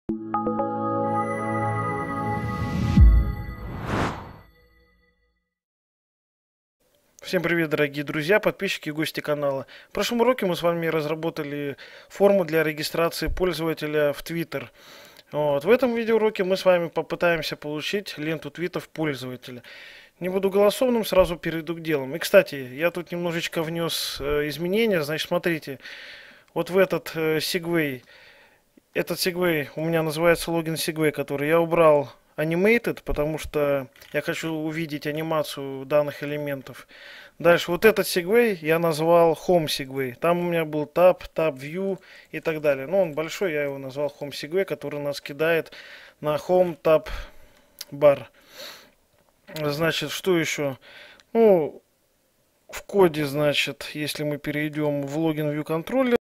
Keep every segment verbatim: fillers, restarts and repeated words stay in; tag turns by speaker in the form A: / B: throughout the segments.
A: Всем привет, дорогие друзья, подписчики и гости канала. В прошлом уроке мы с вами разработали форму для регистрации пользователя в Twitter. Вот. В этом видеоуроке мы с вами попытаемся получить ленту твитов пользователя. Не буду голословным, сразу перейду к делам. И, кстати, я тут немножечко внес э, изменения. Значит, смотрите, вот в этот э, Segway, этот Segway у меня называется логин Segway, который я убрал Animated, потому что я хочу увидеть анимацию данных элементов. Дальше, вот этот Segway я назвал Home Segway. Там у меня был Tab, Tab View и так далее. Но он большой, я его назвал Home Segway, который нас кидает на Home Tab Bar. Значит, что еще? Ну, в коде, значит, если мы перейдем в логин View Controller.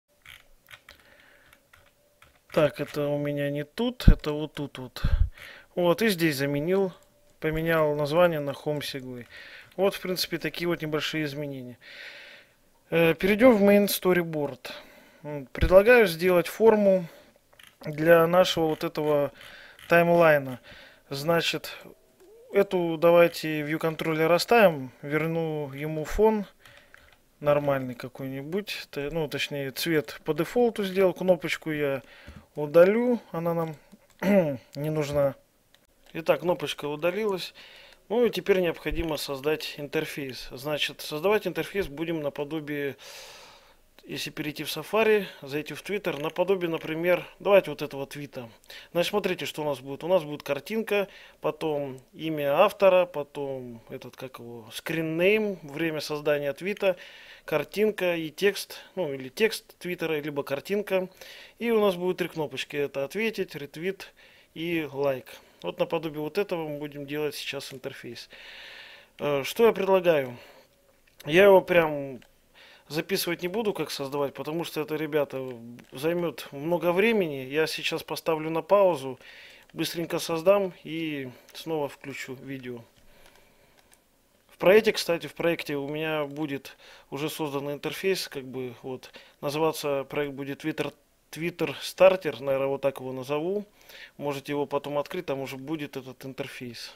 A: Так, это у меня не тут, это вот тут вот. Вот, и здесь заменил, поменял название на Home Segway. Вот, в принципе, такие вот небольшие изменения. Перейдем в Main Storyboard. Предлагаю сделать форму для нашего вот этого таймлайна. Значит, эту давайте View Controller оставим, верну ему фон нормальный какой-нибудь, ну, точнее, цвет по дефолту сделал, кнопочку я удалю, она нам не нужна. Итак, кнопочка удалилась. Ну и теперь необходимо создать интерфейс. Значит, создавать интерфейс будем наподобие, если перейти в Safari, зайти в Twitter, наподобие, например, давайте вот этого твита. Значит, смотрите, что у нас будет. У нас будет картинка, потом имя автора, потом этот, как его, screen name, время создания твита, картинка и текст, ну или текст твиттера, либо картинка. И у нас будет три кнопочки. Это ответить, ретвит и лайк. Вот наподобие вот этого мы будем делать сейчас интерфейс. Что я предлагаю? Я его прям записывать не буду, как создавать, потому что это, ребята, займет много времени. Я сейчас поставлю на паузу, быстренько создам и снова включу видео. В проекте, кстати, в проекте у меня будет уже создан интерфейс, как бы вот, называться проект будет Twitter Twitter Starter, наверное, вот так его назову. Можете его потом открыть, там уже будет этот интерфейс.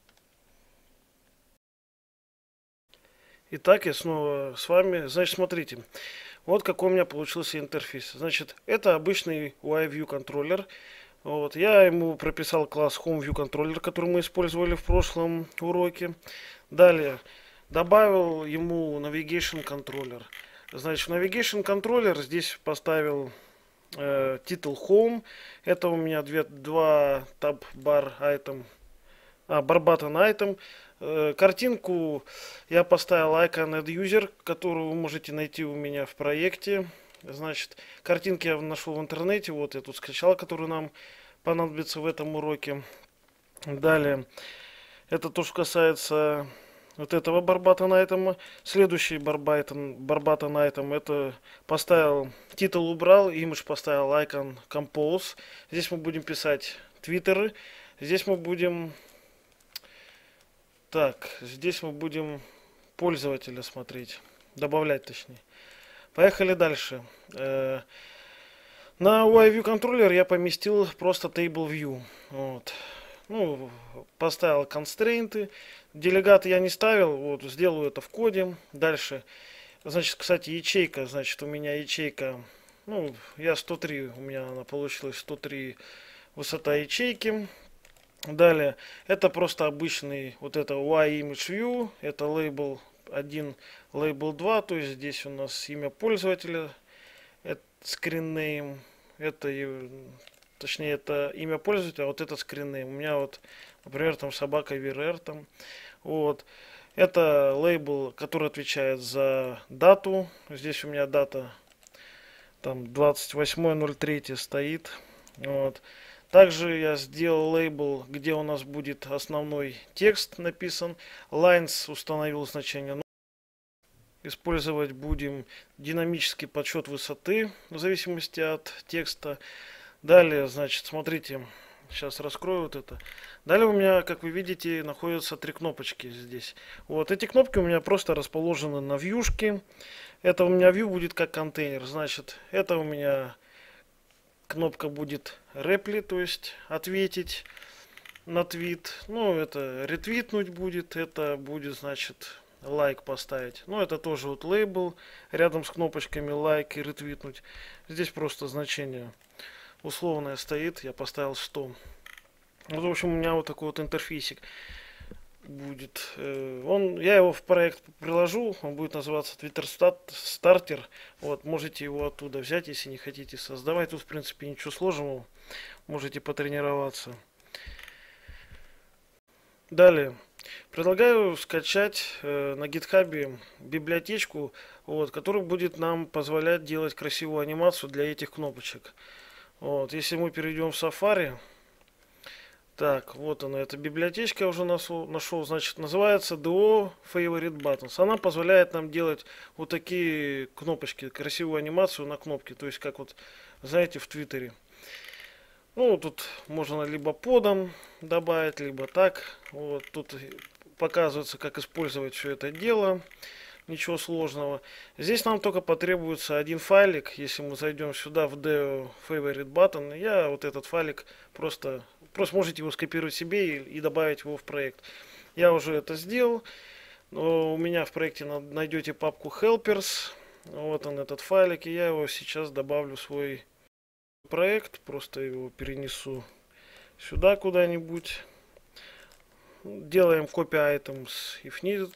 A: Итак, я снова с вами. Значит, смотрите. Вот какой у меня получился интерфейс. Значит, это обычный ю ай View Controller. Вот, я ему прописал класс Home View Controller, который мы использовали в прошлом уроке. Далее, добавил ему Navigation Controller. Значит, в Navigation Controller здесь поставил титул Home. Это у меня две, два Tab Bar Item, а, Bar Button Item. Э, картинку я поставил Icon Add User, которую вы можете найти у меня в проекте. Значит, картинки я нашел в интернете. Вот я тут скачал, которую нам понадобится в этом уроке. Далее, это то, что касается вот этого барбатон айтема. Следующий барбатон, барбатон айтем, это поставил, титул убрал, имидж поставил icon compose. Здесь мы будем писать твиттеры. Здесь мы будем, так, здесь мы будем пользователя смотреть, добавлять точнее. Поехали дальше. На ю ай View Controller я поместил просто Table View. Вот. Ну, поставил констрейнты. Делегаты я не ставил, вот, сделаю это в коде. Дальше, значит, кстати, ячейка, значит, у меня ячейка, ну, я сто три, у меня она получилась сто три высота ячейки. Далее, это просто обычный, вот это ю ай Image View, это лейбл один, лейбл два, то есть здесь у нас имя пользователя, это screen name, это, точнее, это имя пользователя, а вот это screen name. У меня вот, например, там собака ВРР там. Вот. Это лейбл, который отвечает за дату. Здесь у меня дата там двадцать восьмое ноль три стоит. Вот. Также я сделал лейбл, где у нас будет основной текст написан. Lines установил значение. Использовать будем динамический подсчет высоты в зависимости от текста. Далее, значит, смотрите, сейчас раскрою вот это. Далее у меня, как вы видите, находятся три кнопочки здесь. Вот эти кнопки у меня просто расположены на вьюшке. Это у меня view будет как контейнер. Значит, это у меня кнопка будет репли, то есть ответить на твит. Ну, это ретвитнуть будет, это будет, значит, лайк поставить. Ну, это тоже вот лейбл рядом с кнопочками лайк и ретвитнуть. Здесь просто значение условное стоит, я поставил сто. Вот, в общем, у меня вот такой вот интерфейсик будет. Он, я его в проект приложу, он будет называться Twitter Starter. Вот, можете его оттуда взять, если не хотите создавать. Тут, в принципе, ничего сложного, можете потренироваться. Далее. Предлагаю скачать э, на GitHub библиотечку, вот, которая будет нам позволять делать красивую анимацию для этих кнопочек. Вот, если мы перейдем в Safari, так, вот она, эта библиотечка я уже нашел, нашел, значит, называется ди о Favorite Buttons. Она позволяет нам делать вот такие кнопочки, красивую анимацию на кнопке, то есть как вот, знаете, в Твиттере. Ну, тут можно либо подом добавить, либо так. Вот, тут показывается, как использовать все это дело. Ничего сложного. Здесь нам только потребуется один файлик. Если мы зайдем сюда в ди о Favorite Button, я вот этот файлик просто, просто можете его скопировать себе и, и добавить его в проект. Я уже это сделал. Но у меня в проекте найдете папку Helpers. Вот он, этот файлик, и я его сейчас добавлю в свой проект, просто его перенесу сюда куда-нибудь. Делаем copy items if needed.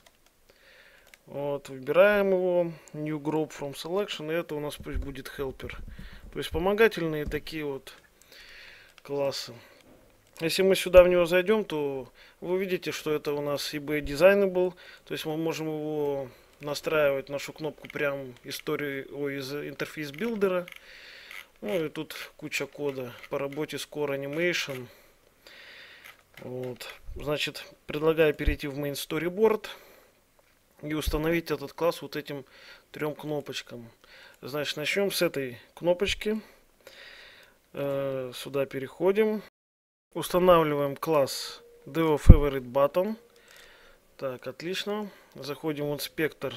A: Вот, выбираем его, new group from selection, и это у нас пусть будет helper. То есть вспомогательные такие вот классы. Если мы сюда в него зайдем, то вы увидите, что это у нас и би designable, то есть мы можем его настраивать, нашу кнопку, прям истории, ой, из интерфейс билдера. Ну и тут куча кода по работе с Core Animation. Вот. Значит, предлагаю перейти в Main Storyboard и установить этот класс вот этим трем кнопочкам. Значит, начнем с этой кнопочки. Э, сюда переходим. Устанавливаем класс ди о Favorite Button. Так, отлично. Заходим в инспектор.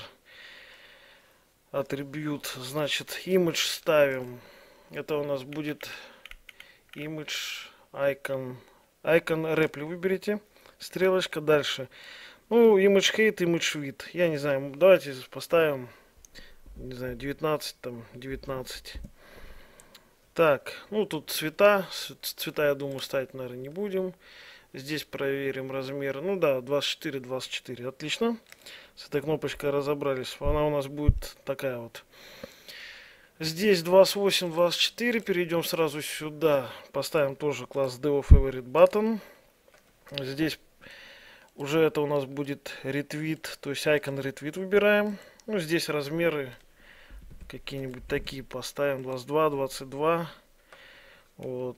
A: Атрибут. Значит, image ставим. Это у нас будет image icon. Icon repli выберите. Стрелочка дальше. Ну, image height, image width. Я не знаю, давайте поставим, не знаю, девятнадцать, там, девятнадцать. Так, ну тут цвета. Цвета, я думаю, ставить, наверное, не будем. Здесь проверим размер. Ну да, двадцать четыре, двадцать четыре. Отлично. С этой кнопочкой разобрались. Она у нас будет такая вот. Здесь двадцать восемь, двадцать четыре. Перейдем сразу сюда. Поставим тоже класс ди о Favorite Button. Здесь уже это у нас будет ретвит. То есть icon ретвит выбираем. Ну, здесь размеры какие-нибудь такие поставим. двадцать два, двадцать два. Вот.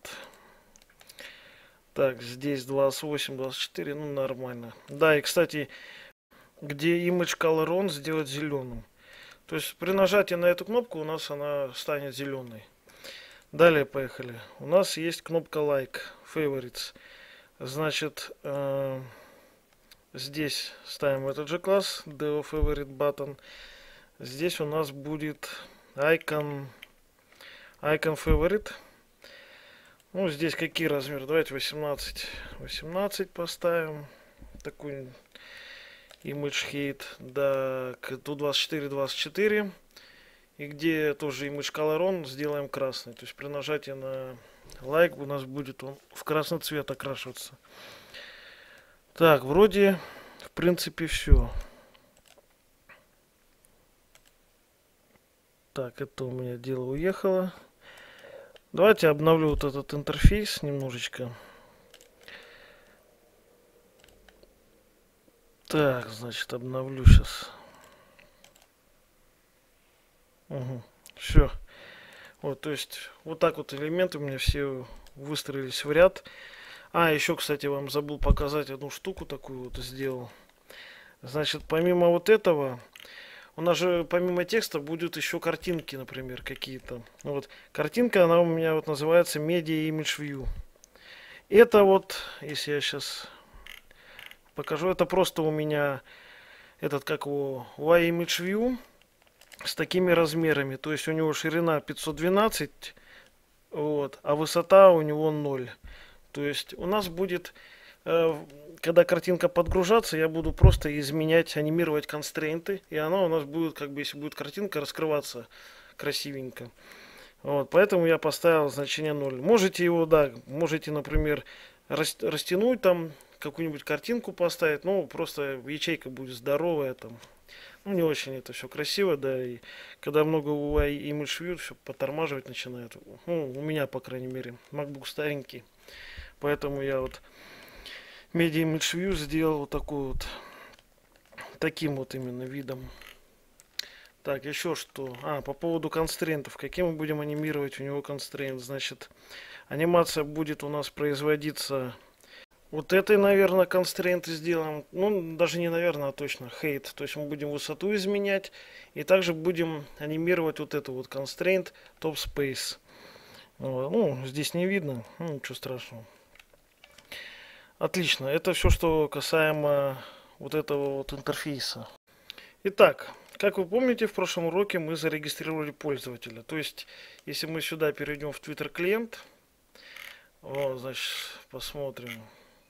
A: Так, здесь двадцать восемь, двадцать четыре. Ну, нормально. Да, и, кстати, где Image Color On, сделать зеленым. То есть при нажатии на эту кнопку у нас она станет зеленой. Далее поехали. У нас есть кнопка Like, Favorites. Значит, э, здесь ставим этот же класс, ди о Favorite Button. Здесь у нас будет Icon, Icon Favorite. Ну, здесь какие размеры? Давайте восемнадцать. восемнадцать поставим. Такой image height, да, тут двадцать четыре, двадцать четыре. И где тоже image color on сделаем красный. То есть при нажатии на like у нас будет он в красный цвет окрашиваться. Так, вроде в принципе все. Так, это у меня дело уехало. Давайте обновлю вот этот интерфейс немножечко. Так, значит, обновлю сейчас. Угу. Все. Вот, то есть, вот так вот элементы у меня все выстроились в ряд. А, еще, кстати, вам забыл показать одну штуку такую вот сделал. Значит, помимо вот этого, у нас же помимо текста будут еще картинки, например, какие-то. Вот, картинка, она у меня вот называется Media Image View. Это вот, если я сейчас покажу, это просто у меня этот, как его, Y-Image View с такими размерами. То есть у него ширина пятьсот двенадцать Вот, а высота у него ноль. То есть у нас будет, э, когда картинка подгружаться, я буду просто изменять, анимировать констрейнты, и она у нас будет, как бы, если будет картинка, раскрываться красивенько. Вот, поэтому я поставил значение ноль. Можете его, да, можете, например, рас- растянуть там, какую-нибудь картинку поставить, ну, просто ячейка будет здоровая там. Ну, не очень это все красиво, да, и когда много U I Image View, все подтормаживать начинает. Ну, у меня, по крайней мере, MacBook старенький, поэтому я вот Media Image View сделал вот такой вот, таким вот именно видом. Так, еще что? А, по поводу констрейнтов. Каким мы будем анимировать у него констрейнт? Значит, анимация будет у нас производиться вот этой, наверное, констрейнты сделаем. Ну, даже не наверное, а точно. Height. То есть мы будем высоту изменять. И также будем анимировать вот эту вот constraint top space. Ну, здесь не видно. Ну, ничего страшного. Отлично. Это все, что касаемо вот этого вот интерфейса. Итак, как вы помните, в прошлом уроке мы зарегистрировали пользователя. То есть, если мы сюда перейдем в Twitter клиент, вот, значит, посмотрим.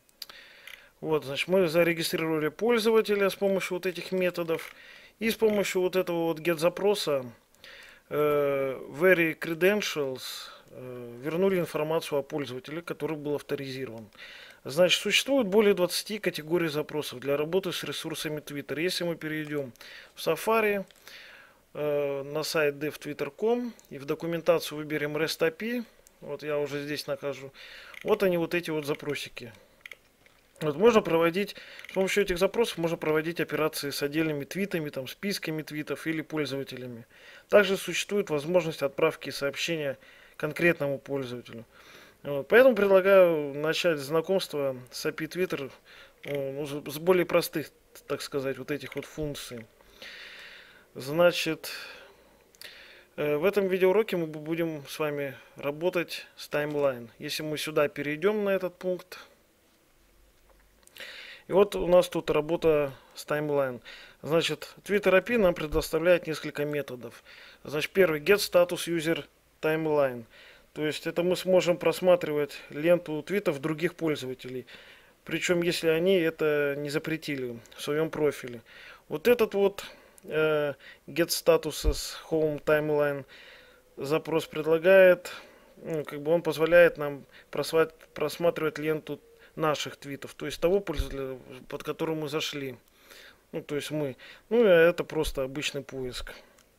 A: Вот, значит, мы зарегистрировали пользователя с помощью вот этих методов. И с помощью вот этого вот get запроса э, very credentials э, вернули информацию о пользователе, который был авторизирован. Значит, существует более двадцати категорий запросов для работы с ресурсами Twitter. Если мы перейдем в Safari, э, на сайт dev twitter точка com и в документацию выберем REST эй пи ай, вот я уже здесь накажу, вот они, вот эти вот запросики. Вот можно проводить, с помощью этих запросов можно проводить операции с отдельными твитами, там, списками твитов или пользователями. Также существует возможность отправки сообщения конкретному пользователю. Вот, поэтому предлагаю начать знакомство с эй пи ай Twitter, ну, с более простых, так сказать, вот этих вот функций. Значит, в этом видеоуроке мы будем с вами работать с таймлайн. Если мы сюда перейдем на этот пункт, и вот у нас тут работа с таймлайн. Значит, Twitter эй пи ай нам предоставляет несколько методов. Значит, первый get status user timeline. То есть это мы сможем просматривать ленту твитов других пользователей. Причем, если они это не запретили в своем профиле. Вот этот вот э, get statuses home timeline запрос предлагает, ну, как бы он позволяет нам просматривать ленту наших твитов, то есть того пользователя, под которым мы зашли. Ну, то есть мы. Ну, это просто обычный поиск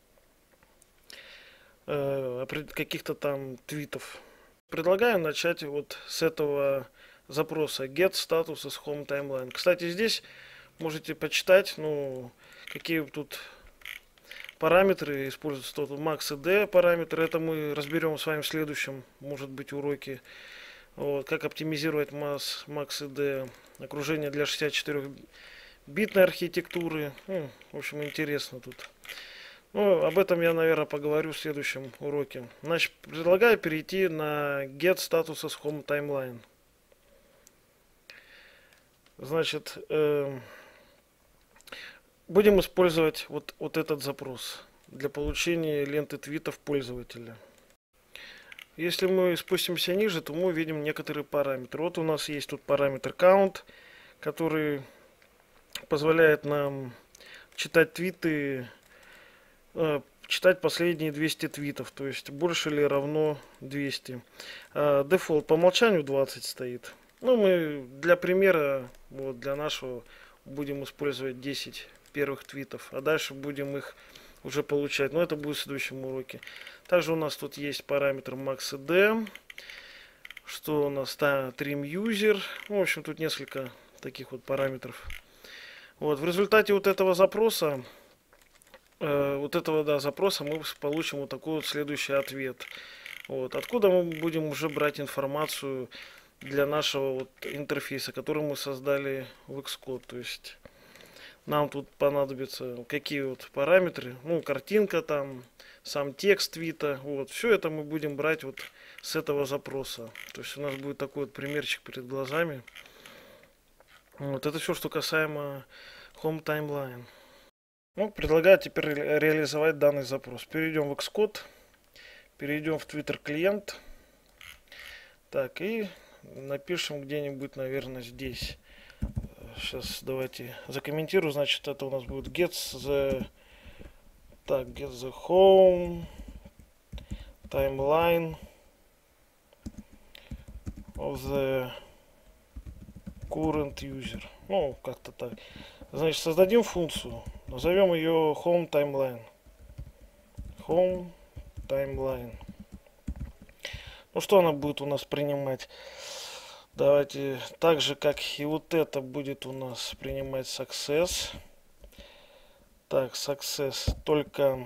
A: э, каких-то там твитов. Предлагаю начать вот с этого запроса get status is home timeline. Кстати, здесь можете почитать, ну, какие тут параметры используются. Тут max и d параметры, это мы разберем с вами в следующем, может быть, уроке. Вот, как оптимизировать max, max и d окружение для шестьдесят четыре битной архитектуры. Ну, в общем, интересно тут. Ну, об этом я, наверное, поговорю в следующем уроке. Значит, предлагаю перейти на get statuses home timeline. Значит, э, будем использовать вот, вот этот запрос для получения ленты твитов пользователя. Если мы спустимся ниже, то мы увидим некоторые параметры. Вот у нас есть тут параметр count, который позволяет нам читать твиты, э, читать последние двести твитов, то есть больше или равно двести. А дефолт по умолчанию двадцать стоит. Ну, мы для примера, вот для нашего, будем использовать десять первых твитов, а дальше будем их уже получать. Но это будет в следующем уроке. Также у нас тут есть параметр max и d. Что у нас там? Trim user. Ну, в общем, тут несколько таких вот параметров. Вот, в результате вот этого запроса, э, вот этого, да, запроса мы получим вот такой вот следующий ответ. Вот, откуда мы будем уже брать информацию для нашего вот интерфейса, который мы создали в Xcode. То есть нам тут понадобятся какие вот параметры, ну, картинка там, сам текст твита, вот, все это мы будем брать вот с этого запроса. То есть у нас будет такой вот примерчик перед глазами. Вот, это все, что касаемо Home Timeline. Ну, предлагаю теперь реализовать данный запрос. Перейдем в Xcode, перейдем в Twitter клиент. Так, и напишем где-нибудь, наверное, здесь. Сейчас давайте закомментирую. Значит, это у нас будет get the... Так, get the home timeline of the current user. Ну, как-то так. Значит, создадим функцию. Назовем ее home timeline. Home timeline. Ну, что она будет у нас принимать? Давайте, так же, как и вот это будет у нас принимать success. Так, success. Только...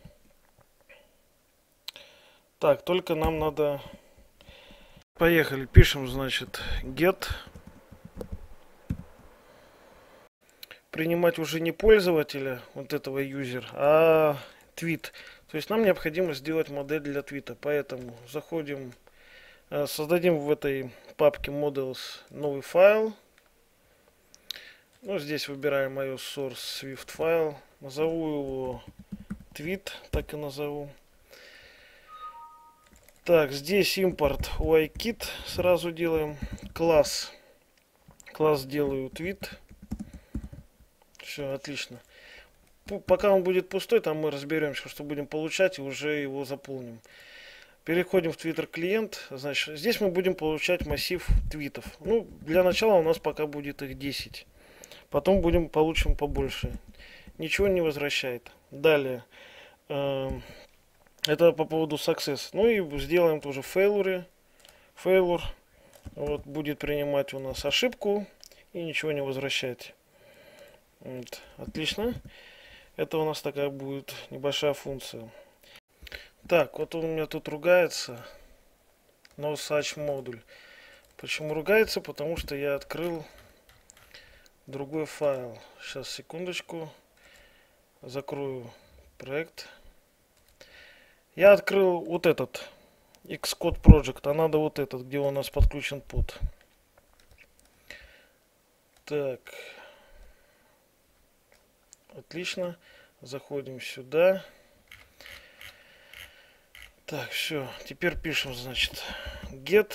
A: Так, только нам надо... Поехали. Пишем, значит, get. Принимать уже не пользователя, вот этого user, а твит. То есть нам необходимо сделать модель для твита. Поэтому заходим, создадим в этой папке models новый файл. Ну, здесь выбираем iOS source Swift файл. Назову его tweet, так и назову. Так, здесь импорт uikit сразу делаем. Класс. Класс делаю tweet. Все, отлично. Пока он будет пустой, там мы разберемся, что будем получать, и уже его заполним. Переходим в Twitter клиент. Значит, здесь мы будем получать массив твитов. Ну, для начала у нас пока будет их десять. Потом будем получим побольше. Ничего не возвращает. Далее. Э, это по поводу success. Ну и сделаем тоже failure. Failure. Вот, будет принимать у нас ошибку и ничего не возвращать. Вот, отлично. Это у нас такая будет небольшая функция. Так, вот он у меня тут ругается. No such модуль. Почему ругается? Потому что я открыл другой файл. Сейчас, секундочку. Закрою проект. Я открыл вот этот Xcode Project. А надо вот этот, где у нас подключен под. Так. Отлично. Заходим сюда. Так, все. Теперь пишем, значит, get.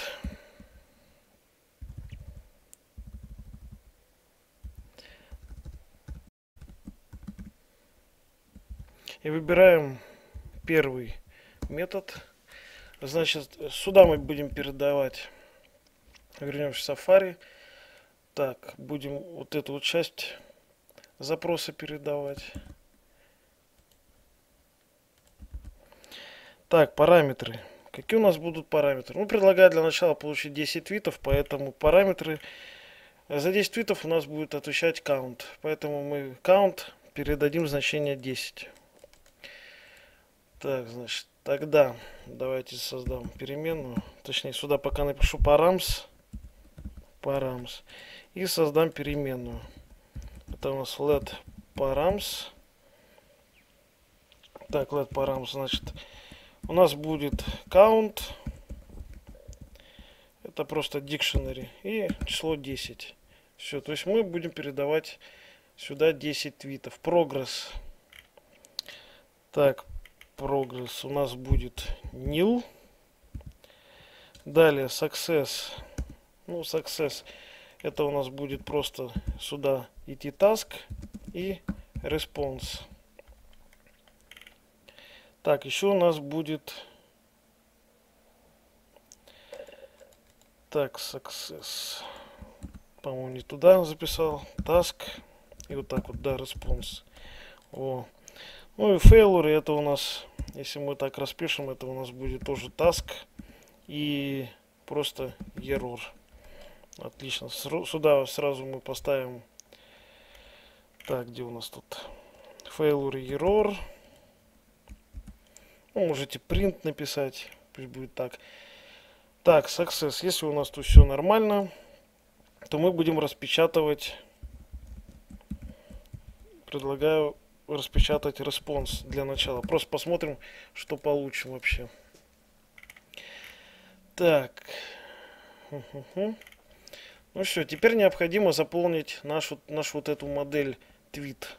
A: И выбираем первый метод. Значит, сюда мы будем передавать. Вернемся в Safari. Так, будем вот эту вот часть запроса передавать. Так, параметры. Какие у нас будут параметры? Ну, предлагаю для начала получить десять твитов, поэтому параметры... За десять твитов у нас будет отвечать count. Поэтому мы count передадим значение десять. Так, значит, тогда давайте создам переменную. Точнее, сюда пока напишу params. Params. И создам переменную. Это у нас let params. Так, let params, значит, у нас будет count. Это просто dictionary. И число десять. Все, то есть мы будем передавать сюда десять твитов. Progress. Так, progress у нас будет nil. Далее success. Ну, success. Это у нас будет просто сюда идти task и response. Так, еще у нас будет... Так, success. По-моему, не туда записал. Task. И вот так вот, да, response. О. Ну и failure, это у нас, если мы так распишем, это у нас будет тоже task и просто error. Отлично. Сюда сразу мы поставим... Так, где у нас тут? Failure, error. Ну, можете print написать. Пусть будет так. Так, success. Если у нас тут все нормально, то мы будем распечатывать. Предлагаю распечатать response для начала. Просто посмотрим, что получим вообще. Так. Ну все, теперь необходимо заполнить нашу, нашу вот эту модель tweet.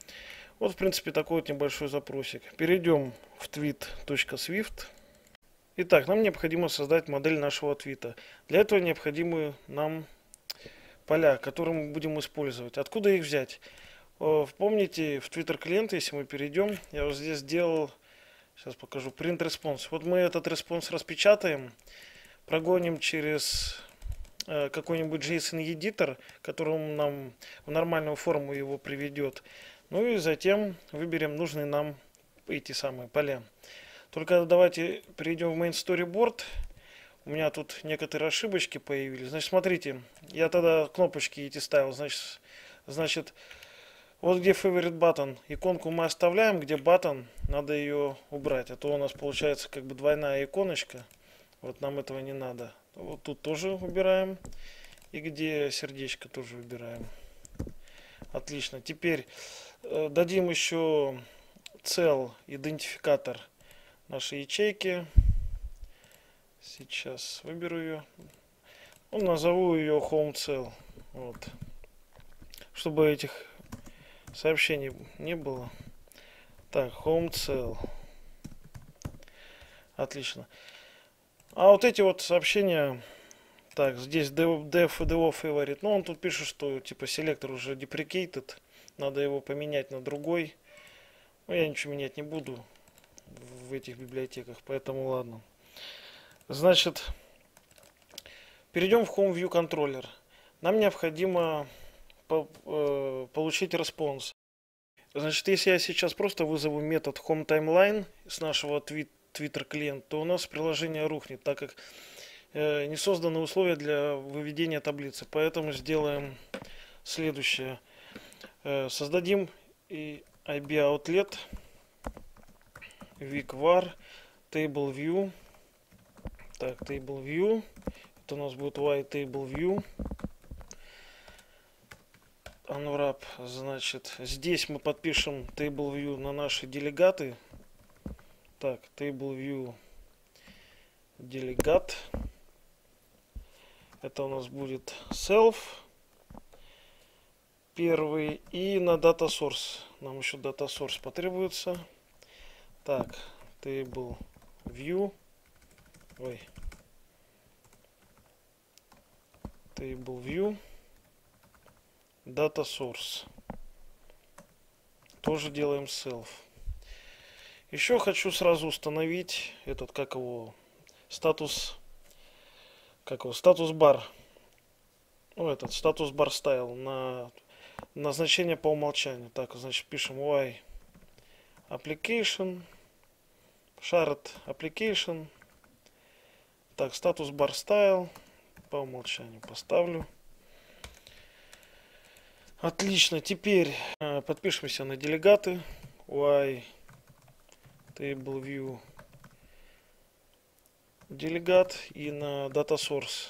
A: Вот, в принципе, такой вот небольшой запросик. Перейдем в tweet.swift. Итак, нам необходимо создать модель нашего твита. Для этого необходимы нам поля, которые мы будем использовать. Откуда их взять? Помните, в Twitter клиент, если мы перейдем, я вот здесь сделал, сейчас покажу, print response. Вот мы этот респонс распечатаем, прогоним через э, какой-нибудь JSON editor, который нам в нормальную форму его приведет. Ну и затем выберем нужные нам эти самые поля. Только давайте перейдем в main storyboard. У меня тут некоторые ошибочки появились. Значит, смотрите, я тогда кнопочки эти ставил. Значит, значит вот где favorite button, иконку мы оставляем, где button, надо ее убрать. А то у нас получается как бы двойная иконочка. Вот нам этого не надо. Вот тут тоже убираем. И где сердечко тоже убираем. Отлично. Теперь э, дадим еще cell идентификатор нашей ячейки. Сейчас выберу ее. Ну, назову ее home cell. Вот. Чтобы этих сообщений не было. Так, home cell. Отлично. А вот эти вот сообщения. Так, здесь def и do favorite. Ну, он тут пишет, что типа селектор уже deprecated. Надо его поменять на другой. Но я ничего менять не буду в этих библиотеках, поэтому ладно. Значит, перейдем в Home View Controller. Нам необходимо по, э, получить респонс. Значит, если я сейчас просто вызову метод HomeTimeline с нашего твит, Twitter клиента, то у нас приложение рухнет, так как э, не созданы условия для выведения таблицы. Поэтому сделаем следующее. Э, создадим и ай би outlet, vicvar, table view. Так, table view. Это у нас будет y table view. Unwrap. Значит, здесь мы подпишем table view на наши делегаты. Так, table view делегат. Это у нас будет self. Первый. И на data source. Нам еще data source потребуется. Так, table view. Ой. Table view. Data source. Тоже делаем self. Еще хочу сразу установить этот, как его, статус, как его, статус бар. Ну, этот статус бар style на назначение по умолчанию. Так, значит, пишем y application, shared application. Так, статус бар style по умолчанию поставлю. Отлично. Теперь э, подпишемся на делегаты. Y table view делегат и на data source.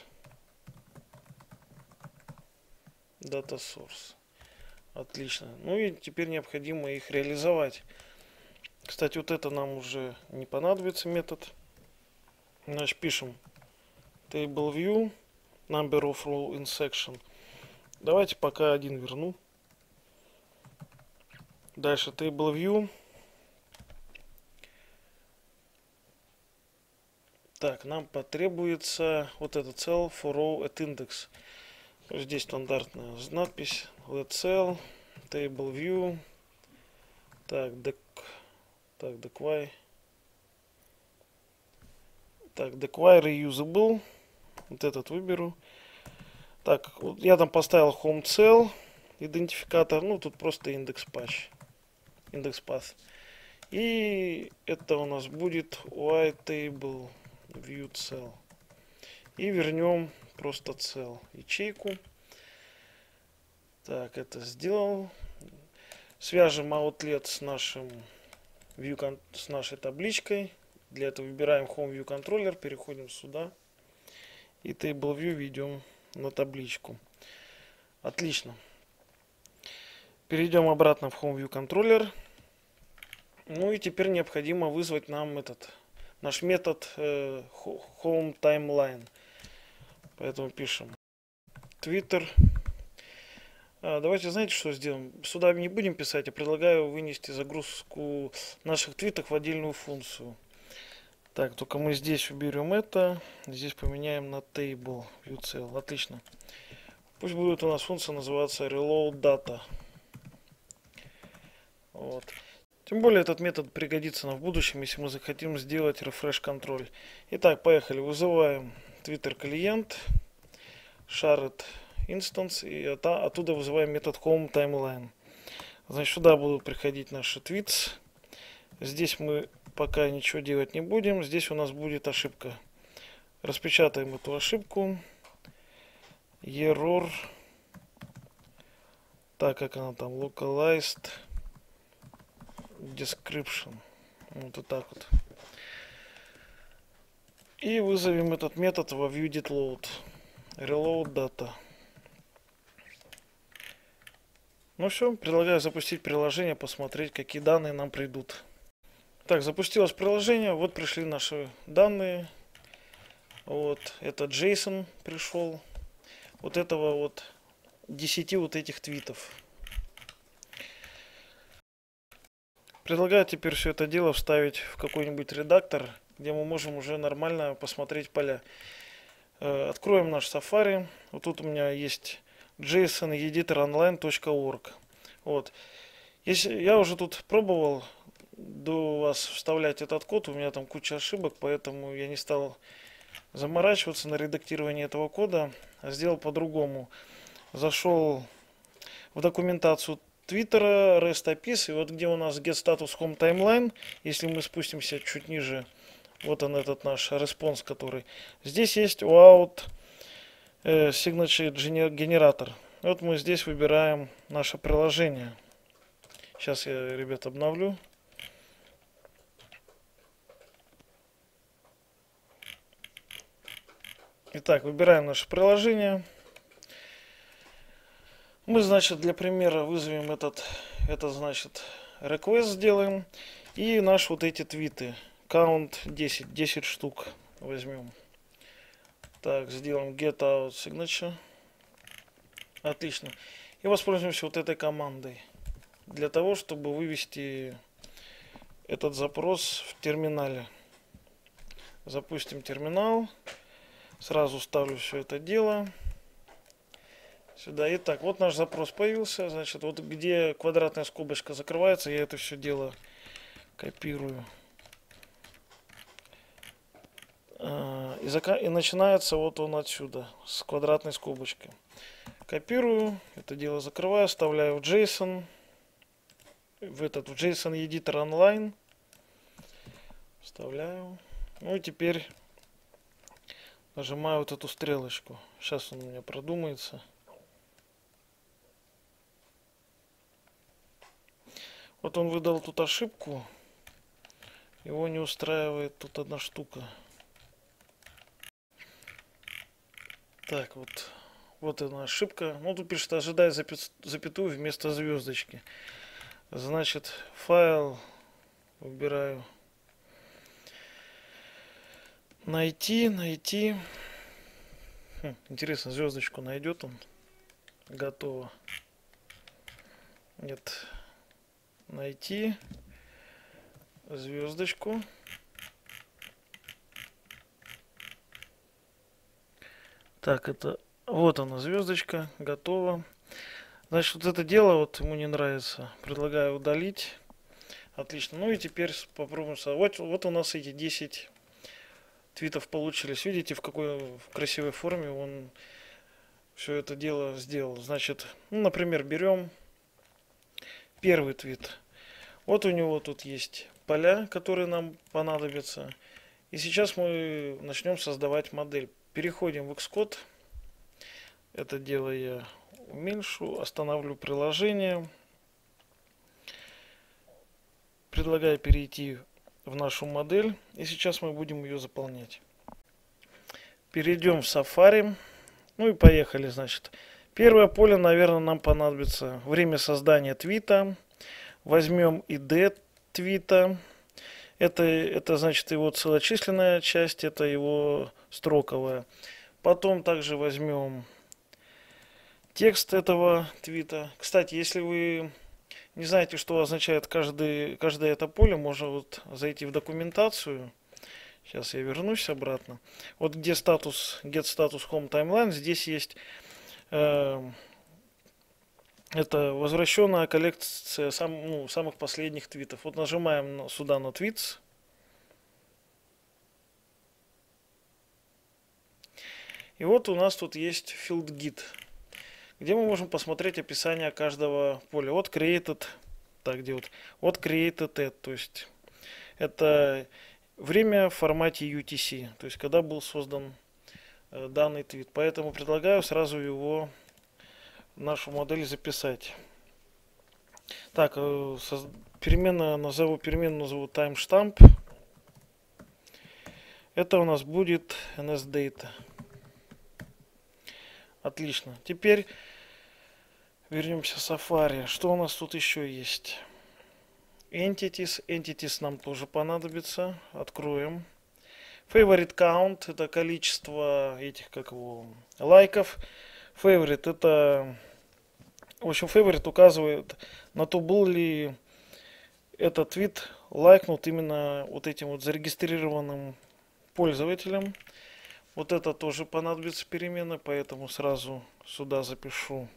A: Data source. Отлично. Ну и теперь необходимо их реализовать. Кстати, вот это нам уже не понадобится метод. Значит, пишем table view number of row in section. Давайте пока один верну. Дальше table view. Так, нам потребуется вот этот cell for row at index. Здесь стандартная надпись let cell table view. Так, dec, так, decry. Так, decry reusable. Вот этот выберу. Так, вот я там поставил home cell идентификатор. Ну, тут просто индекс patch. Индекс path. И это у нас будет y table view cell. И вернем просто cell ячейку. Так, это сделал. Свяжем outlet с нашим view, с нашей табличкой. Для этого выбираем Home View Controller, переходим сюда. И Table View ведем на табличку. Отлично. Перейдем обратно в Home View Controller. Ну и теперь необходимо вызвать нам этот наш метод э, Home Timeline. Поэтому пишем Twitter. А, давайте, знаете, что сделаем? Сюда не будем писать, я предлагаю вынести загрузку наших твитов в отдельную функцию. Так, только мы здесь уберем это. Здесь поменяем на table view cell. Отлично. Пусть будет у нас функция называться reload data. Вот. Тем более этот метод пригодится нам в будущем, если мы захотим сделать refresh контроль. Итак, поехали. Вызываем Twitter клиент, shared instance, и оттуда вызываем метод home timeline. Значит, сюда будут приходить наши tweets. Здесь мы пока ничего делать не будем. Здесь у нас будет ошибка. Распечатаем эту ошибку. Error. Так, как она там? Localized description. Вот, вот так вот. И вызовем этот метод во viewDidLoad. Reload data. Ну все, предлагаю запустить приложение, посмотреть, какие данные нам придут. Так, запустилось приложение. Вот пришли наши данные. Вот, это JSON пришел. Вот этого вот десять вот этих твитов. Предлагаю теперь все это дело вставить в какой-нибудь редактор, где мы можем уже нормально посмотреть поля. Откроем наш Safari. Вот тут у меня есть джейсон editor online точка org. Вот. Если я уже тут пробовал до вас вставлять этот код, у меня там куча ошибок, поэтому я не стал заморачиваться на редактирование этого кода, а сделал по-другому. Зашел в документацию Твиттера, REST эй пи ай, и вот где у нас getStatus home timeline, если мы спустимся чуть ниже, вот он этот наш респонс, который. Здесь есть OAuth э, signature генератор. Вот мы здесь выбираем наше приложение. Сейчас я, ребят, обновлю. Итак, выбираем наше приложение. Мы, значит, для примера вызовем этот, это, значит, request сделаем. И наши вот эти твиты. Count десять, десять штук возьмем. Так, сделаем get out signature. Отлично. И воспользуемся вот этой командой. Для того, чтобы вывести этот запрос в терминале. Запустим терминал. Сразу ставлю все это дело сюда. Итак, вот наш запрос появился. Значит, вот где квадратная скобочка закрывается, я это все дело копирую. И, зака... и начинается вот он отсюда, с квадратной скобочкой. Копирую, это дело закрываю, вставляю в JSON, в этот в JSON Editor Online. Вставляю. Ну и теперь нажимаю вот эту стрелочку. Сейчас он у меня продумается. Вот он выдал тут ошибку. Его не устраивает тут одна штука. Так, вот. Вот она ошибка. Ну, тут пишет, ожидай запятую вместо звездочки. Значит, файл выбираю. Найти, найти. Хм, интересно, звездочку найдет он. Готово. Нет. Найти звездочку. Так, это вот она, звездочка, готово. Значит, вот это дело вот ему не нравится. Предлагаю удалить. Отлично. Ну и теперь попробуем. Вот, вот у нас эти десять твитов получились. Видите, в какой в красивой форме он все это дело сделал. Значит, ну, например, берем первый твит. Вот у него тут есть поля, которые нам понадобятся. И сейчас мы начнем создавать модель. Переходим в Xcode. Это дело я уменьшу. Остановлю приложение. Предлагаю перейти в нашу модель. И сейчас мы будем ее заполнять. Перейдем в Safari. Ну и поехали, значит. Первое поле, наверное, нам понадобится время создания твита. Возьмем ай ди твита. Это, это значит его целочисленная часть, это его строковая. Потом также возьмем текст этого твита. Кстати, если вы не знаете, что означает каждый, каждое это поле, можно вот зайти в документацию. Сейчас я вернусь обратно. Вот где статус, get status home timeline, здесь есть э, это возвращенная коллекция сам, ну, самых последних твитов. Вот нажимаем сюда на tweets. И вот у нас тут есть field git, где мы можем посмотреть описание каждого поля. Вот created, так, где вот, вот created add, то есть это время в формате ю ти си, то есть когда был создан э, данный твит. Поэтому предлагаю сразу его в нашу модель записать. Так, э, соз... перемена назову, переменную назову timestamp. Это у нас будет nsdata. Отлично. Теперь вернемся в Safari. Что у нас тут еще есть? Entities. Entities нам тоже понадобится. Откроем. Favorite count. Это количество этих, как его, лайков. Favorite. Это, в общем, favorite указывает на то, был ли этот твит лайкнут именно вот этим вот зарегистрированным пользователем. Вот это тоже понадобится перемена, поэтому сразу сюда запишу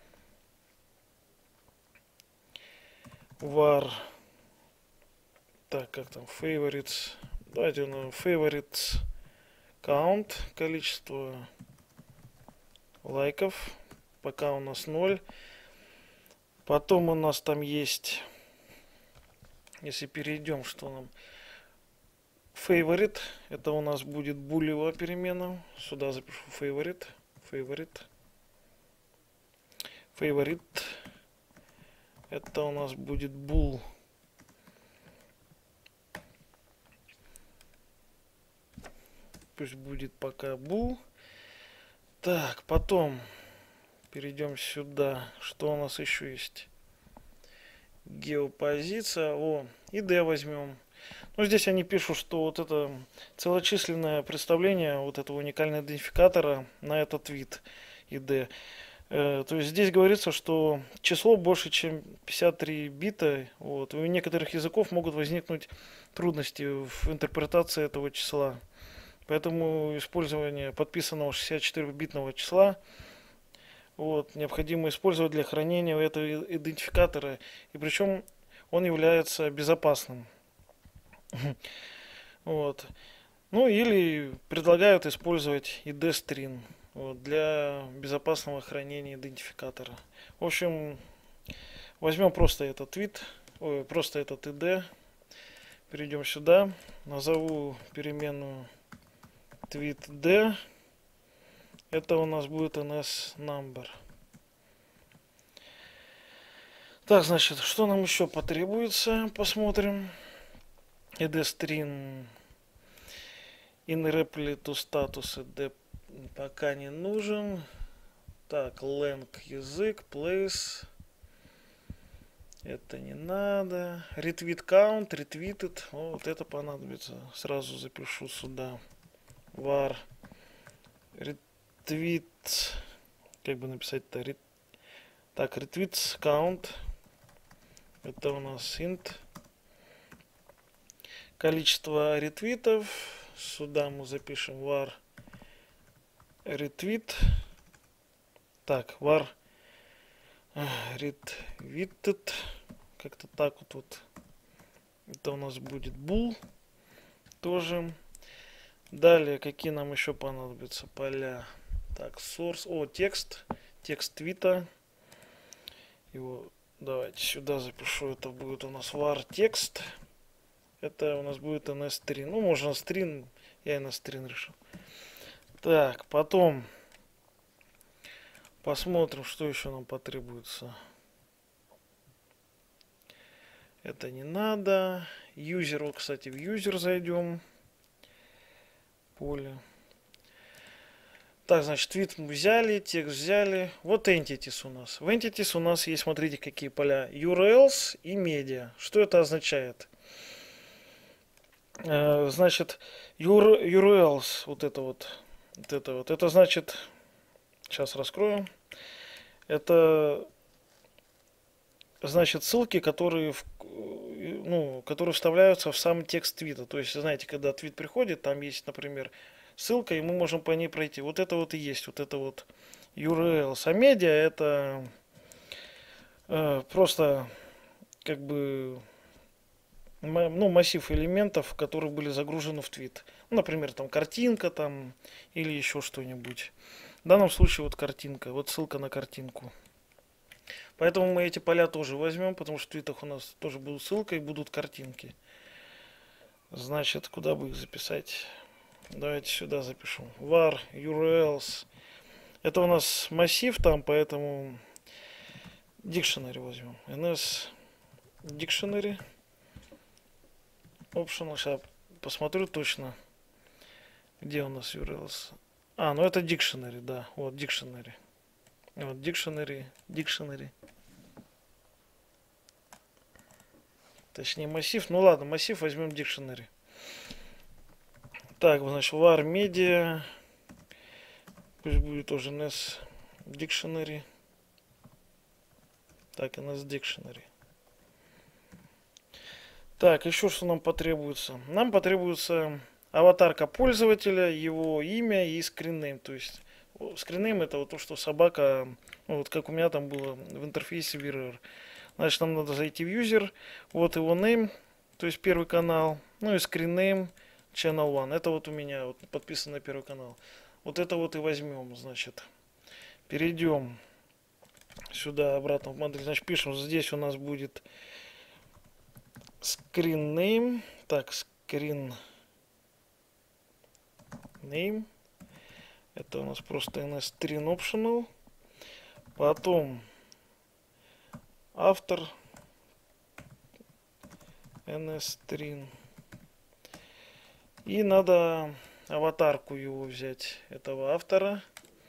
A: var. Так, как там, favorites. Давайте на favorites count, количество лайков. Пока у нас ноль. Потом у нас там есть, если перейдем, что нам... Favorite, это у нас будет булевая перемена. Сюда запишу favorite. Favorite. Favorite. Это у нас будет bool. Пусть будет пока bool. Так, потом перейдем сюда. Что у нас еще есть? Геопозиция. О, id возьмем. Ну, здесь они пишут, что вот это целочисленное представление вот этого уникального идентификатора на этот твит id. Э, то есть здесь говорится, что число больше, чем пятьдесят три бита. Вот, и у некоторых языков могут возникнуть трудности в интерпретации этого числа. Поэтому использование подписанного шестьдесят четыре битного числа вот, необходимо использовать для хранения этого идентификатора. И причем он является безопасным. Вот. Ну или предлагают использовать id-string вот, для безопасного хранения идентификатора. В общем, возьмем просто этот твит, ой, просто этот id. Перейдем сюда, назову переменную tweetd. Это у нас будет ns-number. Так, значит, что нам еще потребуется? Посмотрим. id-string in-reply to status id пока не нужен. Так, lang язык, place. Это не надо. Retweet count, retweeted. Вот это понадобится. Сразу запишу сюда. var retweet. Как бы написать-то? Ret... Так, retweets count. Это у нас int. Количество ретвитов. Сюда мы запишем var retweet. Так, var retweeted. Как-то так вот, вот. Это у нас будет bool. Тоже. Далее, какие нам еще понадобятся поля? Так, source. О, текст. Текст твита. Его давайте сюда запишу. Это будет у нас var текст. Это у нас будет ns-string. Ну, можно string. Я ns-string решил. Так, потом посмотрим, что еще нам потребуется. Это не надо. User, кстати, в user зайдем. Поле. Так, значит, твит мы взяли, текст взяли. Вот entities у нас. В entities у нас есть, смотрите, какие поля. ю ар элс и media. Что это означает? Э, значит, ю ар элс, вот это вот, вот это вот, это значит, сейчас раскрою. Это значит ссылки, которые в, ну, которые вставляются в сам текст твита. То есть, знаете, когда твит приходит, там есть, например, ссылка, и мы можем по ней пройти. Вот это вот и есть, вот это вот ю ар эл. А медиа это э, просто как бы ну, массив элементов, которые были загружены в твит. Ну, например, там картинка там или еще что-нибудь. В данном случае вот картинка, вот ссылка на картинку. Поэтому мы эти поля тоже возьмем, потому что в твитах у нас тоже будут ссылка и будут картинки. Значит, куда бы их записать? Давайте сюда запишем. var ю ар элс. Это у нас массив там, поэтому dictionary возьмем. ns dictionary. Optional. Сейчас посмотрю точно, где у нас ю ар элс. А, ну это dictionary, да. Вот dictionary. Вот dictionary, dictionary. Точнее массив. Ну ладно, массив возьмем dictionary. Так, значит, var media. Пусть будет тоже ns dictionary. Так, ns dictionary. Так, еще что нам потребуется? Нам потребуется аватарка пользователя, его имя и скриннейм. То есть скриннейм это вот то, что собака, ну, вот как у меня там было в интерфейсе ви ар эр. Значит, нам надо зайти в user, вот его name, то есть первый канал, ну и screen channel один. Это вот у меня вот подписан на первый канал. Вот это вот и возьмем, значит. Перейдем сюда обратно в модель. Значит, пишем, здесь у нас будет screen name. Так, screen name. Это у нас просто ns-string optional. Потом автор ns-string. И надо аватарку его взять, этого автора.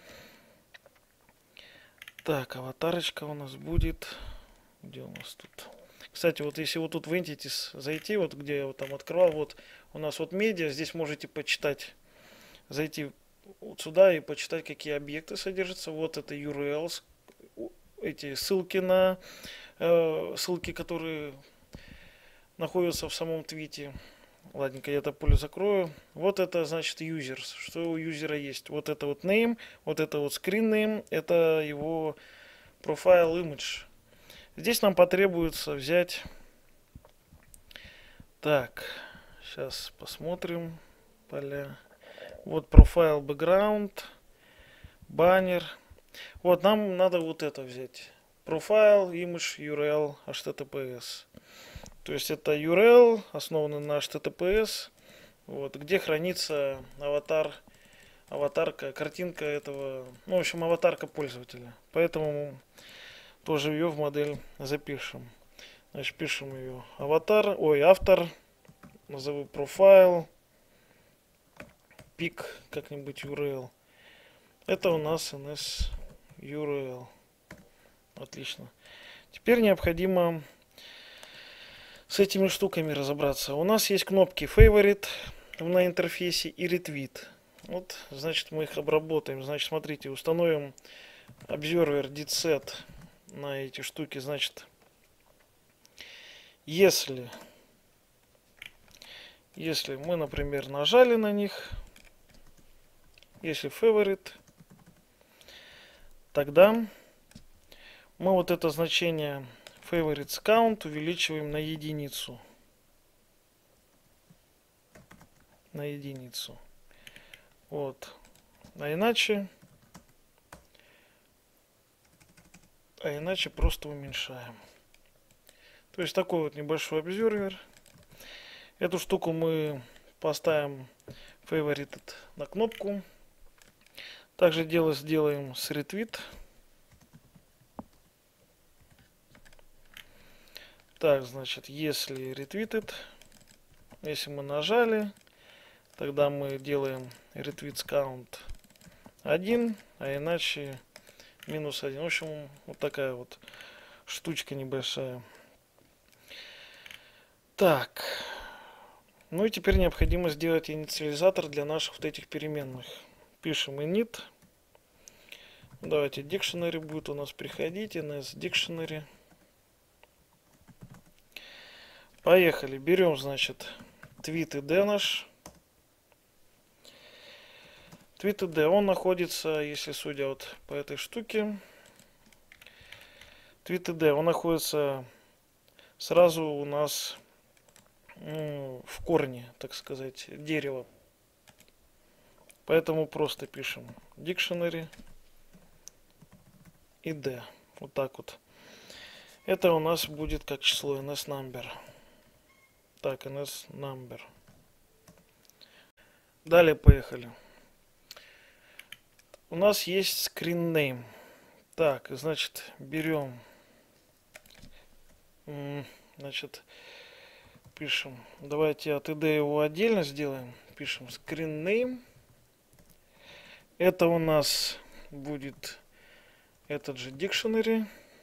A: Так, аватарочка у нас будет. Где у нас тут? Кстати, вот если вот тут в Entities зайти, вот где я вот там открывал, вот у нас вот медиа, здесь можете почитать, зайти вот сюда и почитать, какие объекты содержатся. Вот это ю ар эл, эти ссылки на э, ссылки, которые находятся в самом твите. Ладненько, я это поле закрою. Вот это значит users, что у юзера есть. Вот это вот name, вот это вот screen name, это его profile image. Здесь нам потребуется взять. Так, сейчас посмотрим поля. Вот profile background, баннер. Вот нам надо вот это взять. Profile, image, ю ар эл, эйч ти ти пи эс. То есть это ю ар эл, основанный на эйч ти ти пи эс, вот, где хранится аватар, аватарка, картинка этого, ну, в общем, аватарка пользователя. Поэтому тоже ее в модель запишем. Значит, пишем ее аватар, ой, автор, назову профайл, пик, как-нибудь ю ар эл. Это у нас ns ю ар эл. Отлично. Теперь необходимо с этими штуками разобраться. У нас есть кнопки Favorite на интерфейсе и Retweet. Вот, значит, мы их обработаем. Значит, смотрите, установим Observer didSet на эти штуки. Значит, если, если мы, например, нажали на них, если Favorite, тогда мы вот это значение favorites count увеличиваем на единицу. На единицу. Вот. А иначе, а иначе просто уменьшаем. То есть такой вот небольшой обзервер. Эту штуку мы поставим favorite на кнопку. Также дело сделаем с retweet. Так, значит, если retweeted, если мы нажали, тогда мы делаем retweets count один, а иначе минус один. В общем, вот такая вот штучка небольшая. Так, ну и теперь необходимо сделать инициализатор для наших вот этих переменных. Пишем init. Давайте dictionary будет у нас приходить, ns dictionary. Поехали. Берем, значит, твит ай ди наш. твит ай ди, он находится, если судя вот по этой штуке, твит ай ди, он находится сразу у нас ну, в корне, так сказать, дерева. Поэтому просто пишем dictionary id. Вот так вот. Это у нас будет как число эн эс number. Так, эн эс number. Далее поехали. У нас есть screen name. Так, значит, берем, значит, пишем. Давайте от id его отдельно сделаем. Пишем screen name. Это у нас будет этот же dictionary.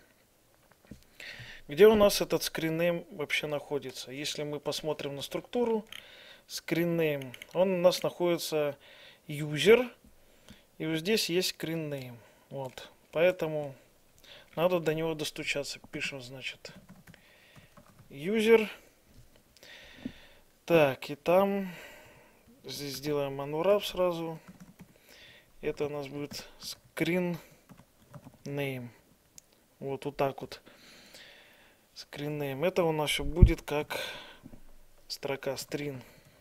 A: Где у нас этот screen name вообще находится? Если мы посмотрим на структуру, screen name, он у нас находится user. И вот здесь есть screen name. Вот. Поэтому надо до него достучаться. Пишем, значит, user. Так, и там здесь сделаем unwrap сразу. Это у нас будет screen name. Вот, вот так вот. Screen name. Это у нас еще будет как строка string.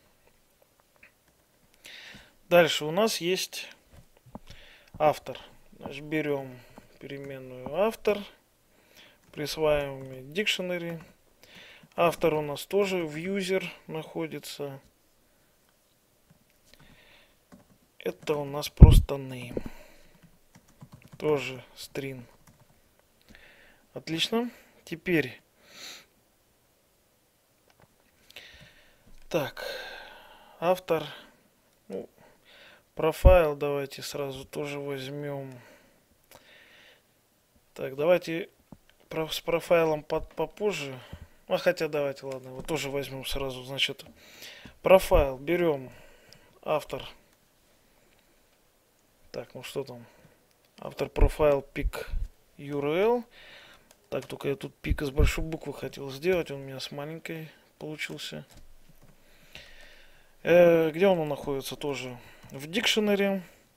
A: Дальше у нас есть автор. Значит, берем переменную автор, присваиваем dictionary. Автор у нас тоже в user находится. Это у нас просто name. Тоже string. Отлично. Теперь. Так. Автор. Ну, профайл давайте сразу тоже возьмем. Так, давайте с профайлом под, попозже. А хотя давайте, ладно, его тоже возьмем сразу. Значит, профайл берем автор. Так, ну что там? Автор профайл пик ю ар эл. Так, только я тут пик из большой буквы хотел сделать. Он у меня с маленькой получился. Э, где он находится тоже? В dictionary.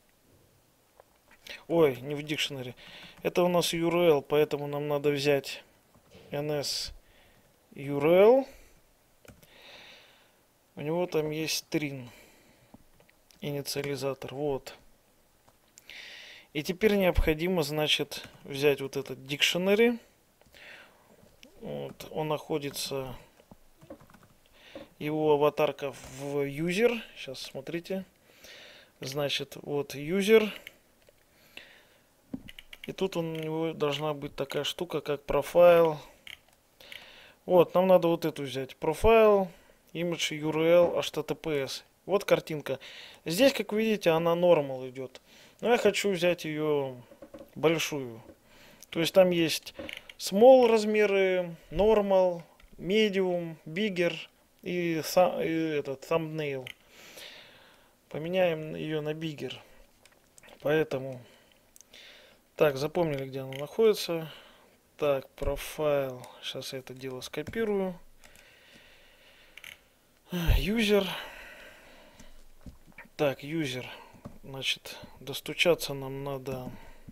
A: Ой, не в dictionary. Это у нас ю ар эл, поэтому нам надо взять эн эс ю ар эл. У него там есть string. Инициализатор. Вот. И теперь необходимо, значит, взять вот этот dictionary. Вот. Он находится, его аватарка в user. Сейчас смотрите. Значит, вот user. И тут у него должна быть такая штука, как профайл. Вот, нам надо вот эту взять. Профайл, image ю ар эл, эйч ти ти пи эс. Вот картинка. Здесь, как видите, она normal идет. Но я хочу взять ее большую. То есть там есть small размеры, normal, medium, bigger и, и этот thumbnail. Поменяем ее на bigger. Поэтому... Так, запомнили, где она находится. Так, профайл. Сейчас я это дело скопирую. User. Так, user. Значит, достучаться нам надо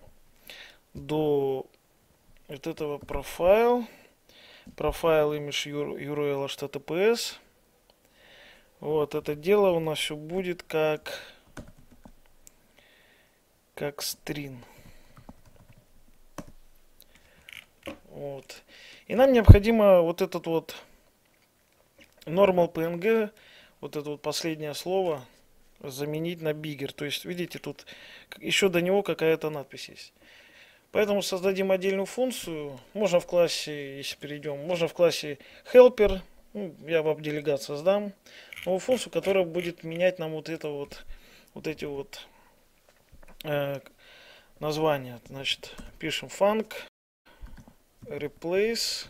A: до вот этого профайл. Профайл image ю ар эл эйч ти ти пи эс. Вот, это дело у нас все будет как как string. Вот. И нам необходимо вот этот вот normal пи эн джи, вот это вот последнее слово, заменить на bigger. То есть, видите, тут еще до него какая-то надпись есть. Поэтому создадим отдельную функцию. Можно в классе, если перейдем, можно в классе helper. Ну, я вам делегат создам. Новую функцию, которая будет менять нам вот это вот, вот эти вот э, названия. Значит, пишем func replace.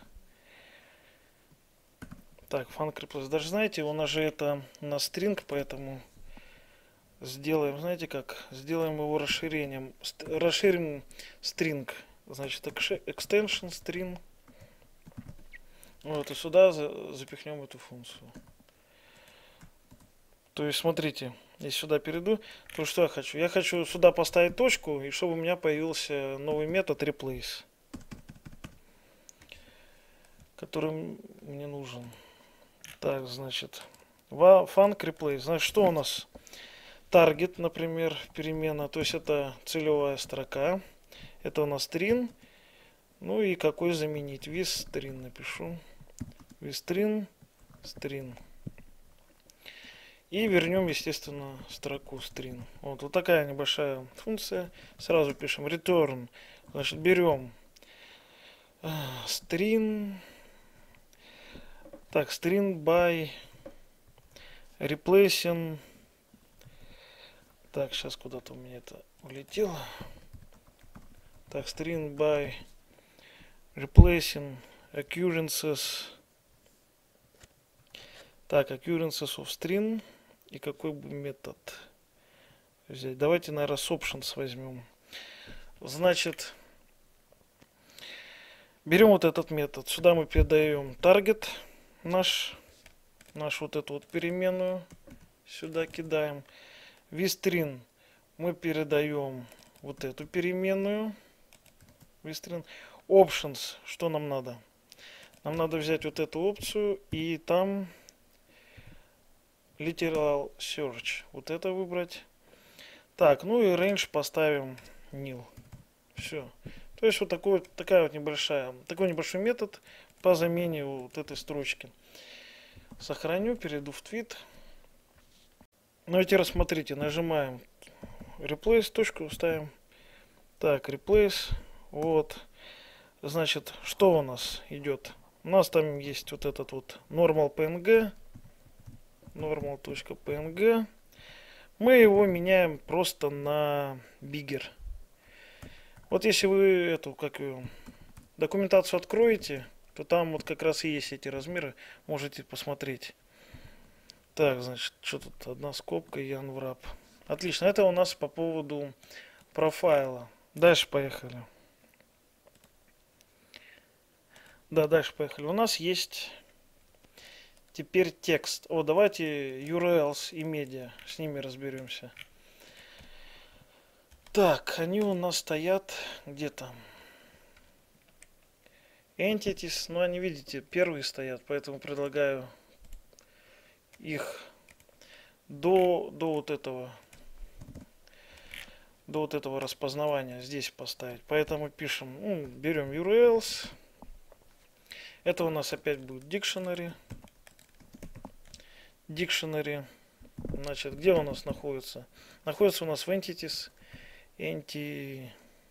A: Так, func replace. Даже знаете, у нас же это на string, поэтому сделаем, знаете как, сделаем его расширением. Расширим string. Значит, extension string. Вот, и сюда за, запихнем эту функцию. То есть, смотрите, если сюда перейду, то что я хочу? Я хочу сюда поставить точку, и чтобы у меня появился новый метод replace, который мне нужен. Так, значит, func replace. Значит, что у нас? Target, например, перемена, то есть это целевая строка. Это у нас string. Ну и какой заменить? With string напишу. With string, string. И вернем, естественно, строку string. Вот, вот такая небольшая функция. Сразу пишем return. Значит, берем э, string. Так, string by replacing. Так, сейчас куда-то у меня это улетело. Так, string by replacing occurrences. Так, occurrences of string. И какой бы метод взять? Давайте, наверное, с options возьмем. Значит, берем вот этот метод. Сюда мы передаем target наш, наш вот эту вот переменную. Сюда кидаем. VString мы передаем вот эту переменную. VString. Options. Что нам надо? Нам надо взять вот эту опцию и там literal search. Вот это выбрать. Так, ну и range поставим nil. Все. То есть вот такой, такая вот небольшая, такой небольшой метод по замене вот этой строчки. Сохраню, перейду в твит. Ну и теперь смотрите, нажимаем replace, точку ставим. Так, replace. Вот. Значит, что у нас идет? У нас там есть вот этот вот normal.png. normal.png. Мы его меняем просто на bigger. Вот если вы эту, как ее, документацию откроете, то там вот как раз и есть эти размеры. Можете посмотреть. Так, значит, что тут? Одна скобка, yanwrap. Отлично. Это у нас по поводу профайла. Дальше поехали. Да, дальше поехали. У нас есть теперь текст. О, давайте ю ар элс и медиа. С ними разберемся. Так, они у нас стоят где там? Entities. Ну, они, видите, первые стоят, поэтому предлагаю их до, до вот этого до вот этого распознавания здесь поставить. Поэтому пишем, ну, берем ю ар элс. Это у нас опять будет dictionary. Dictionary. Значит, где у нас находится? Находится у нас в entities. Entities.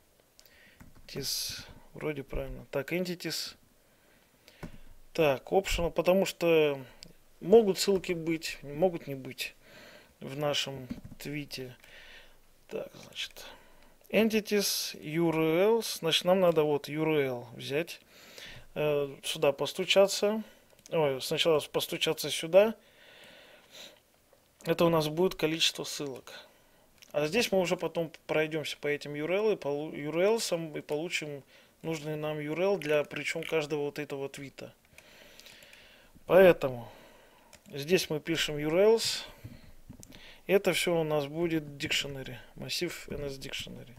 A: Вроде правильно. Так, entities. Так, optional, потому что могут ссылки быть, могут не быть в нашем твите. Так, значит, entities, ю ар элс. Значит, нам надо вот ю ар эл взять. Э, сюда постучаться. Ой, сначала постучаться сюда. Это у нас будет количество ссылок. А здесь мы уже потом пройдемся по этим ю ар эл и ю ар элсам и получим нужный нам ю ар эл для причем каждого вот этого твита. Поэтому здесь мы пишем ю ар элс. Это все у нас будет dictionary. Массив эн эс dictionary.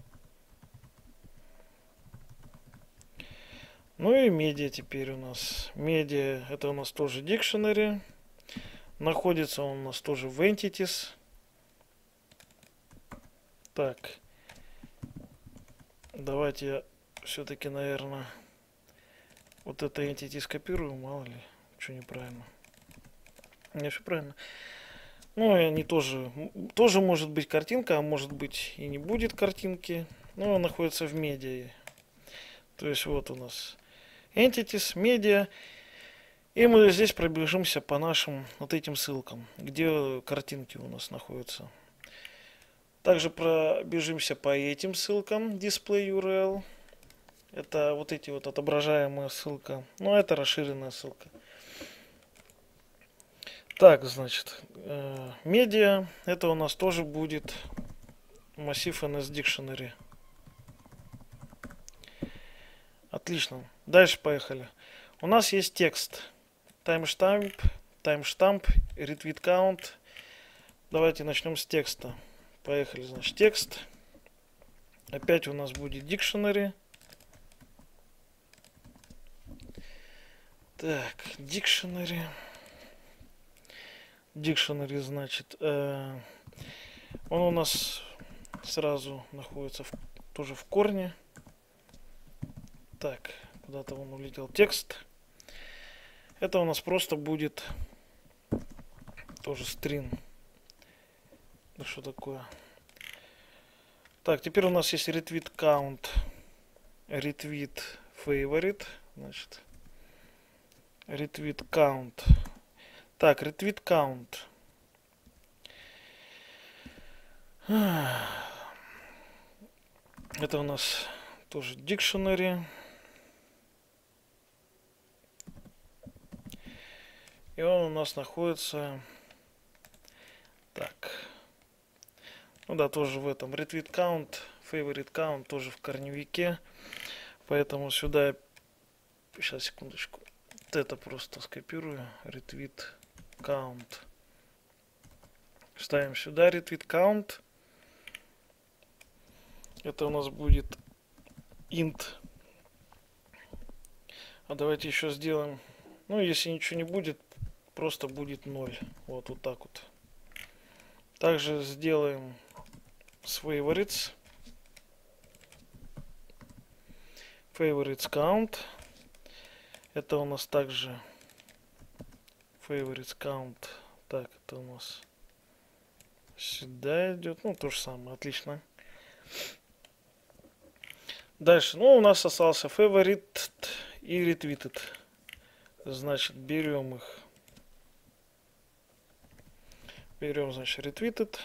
A: Ну и медиа теперь у нас. Медиа это у нас тоже dictionary. Находится он у нас тоже в entities. Так. Давайте я все-таки, наверное, вот это entity скопирую, мало ли, что неправильно. Не, все правильно. Ну, и они тоже, тоже может быть картинка, а может быть и не будет картинки. Но он находится в медиа. То есть вот у нас entities, медиа. И мы здесь пробежимся по нашим вот этим ссылкам, где картинки у нас находятся. Также пробежимся по этим ссылкам, display ю ар эл. Это вот эти вот отображаемая ссылка. Ну, это расширенная ссылка. Так, значит, медиа. Это у нас тоже будет массив эн эс dictionary. Отлично. Дальше поехали. У нас есть текст. Timestamp, timestamp, retweet count. Давайте начнем с текста. Поехали, значит, текст. Опять у нас будет dictionary. Так, dictionary. Dictionary, значит, э, он у нас сразу находится в, тоже в корне. Так, куда-то он улетел. Текст. Это у нас просто будет тоже string. Да что такое? Так, теперь у нас есть retweet count, retweet favorite, значит, retweet count. Так, retweet count. Это у нас тоже dictionary. И он у нас находится... Так. Ну да, тоже в этом. Retweet count, favorite count тоже в корневике. Поэтому сюда... я- Сейчас, секундочку. Вот это просто скопирую. Retweet count. Ставим сюда retweet count. Это у нас будет int. А давайте еще сделаем... Ну, если ничего не будет, просто будет ноль. Вот, вот так вот. Также сделаем с favorites. Favorites count. Это у нас также favorites count. Так, это у нас сюда идет. Ну, то же самое. Отлично. Дальше. Ну, у нас остался favorite и retweeted. Значит, берем их. Берем, значит, retweeted.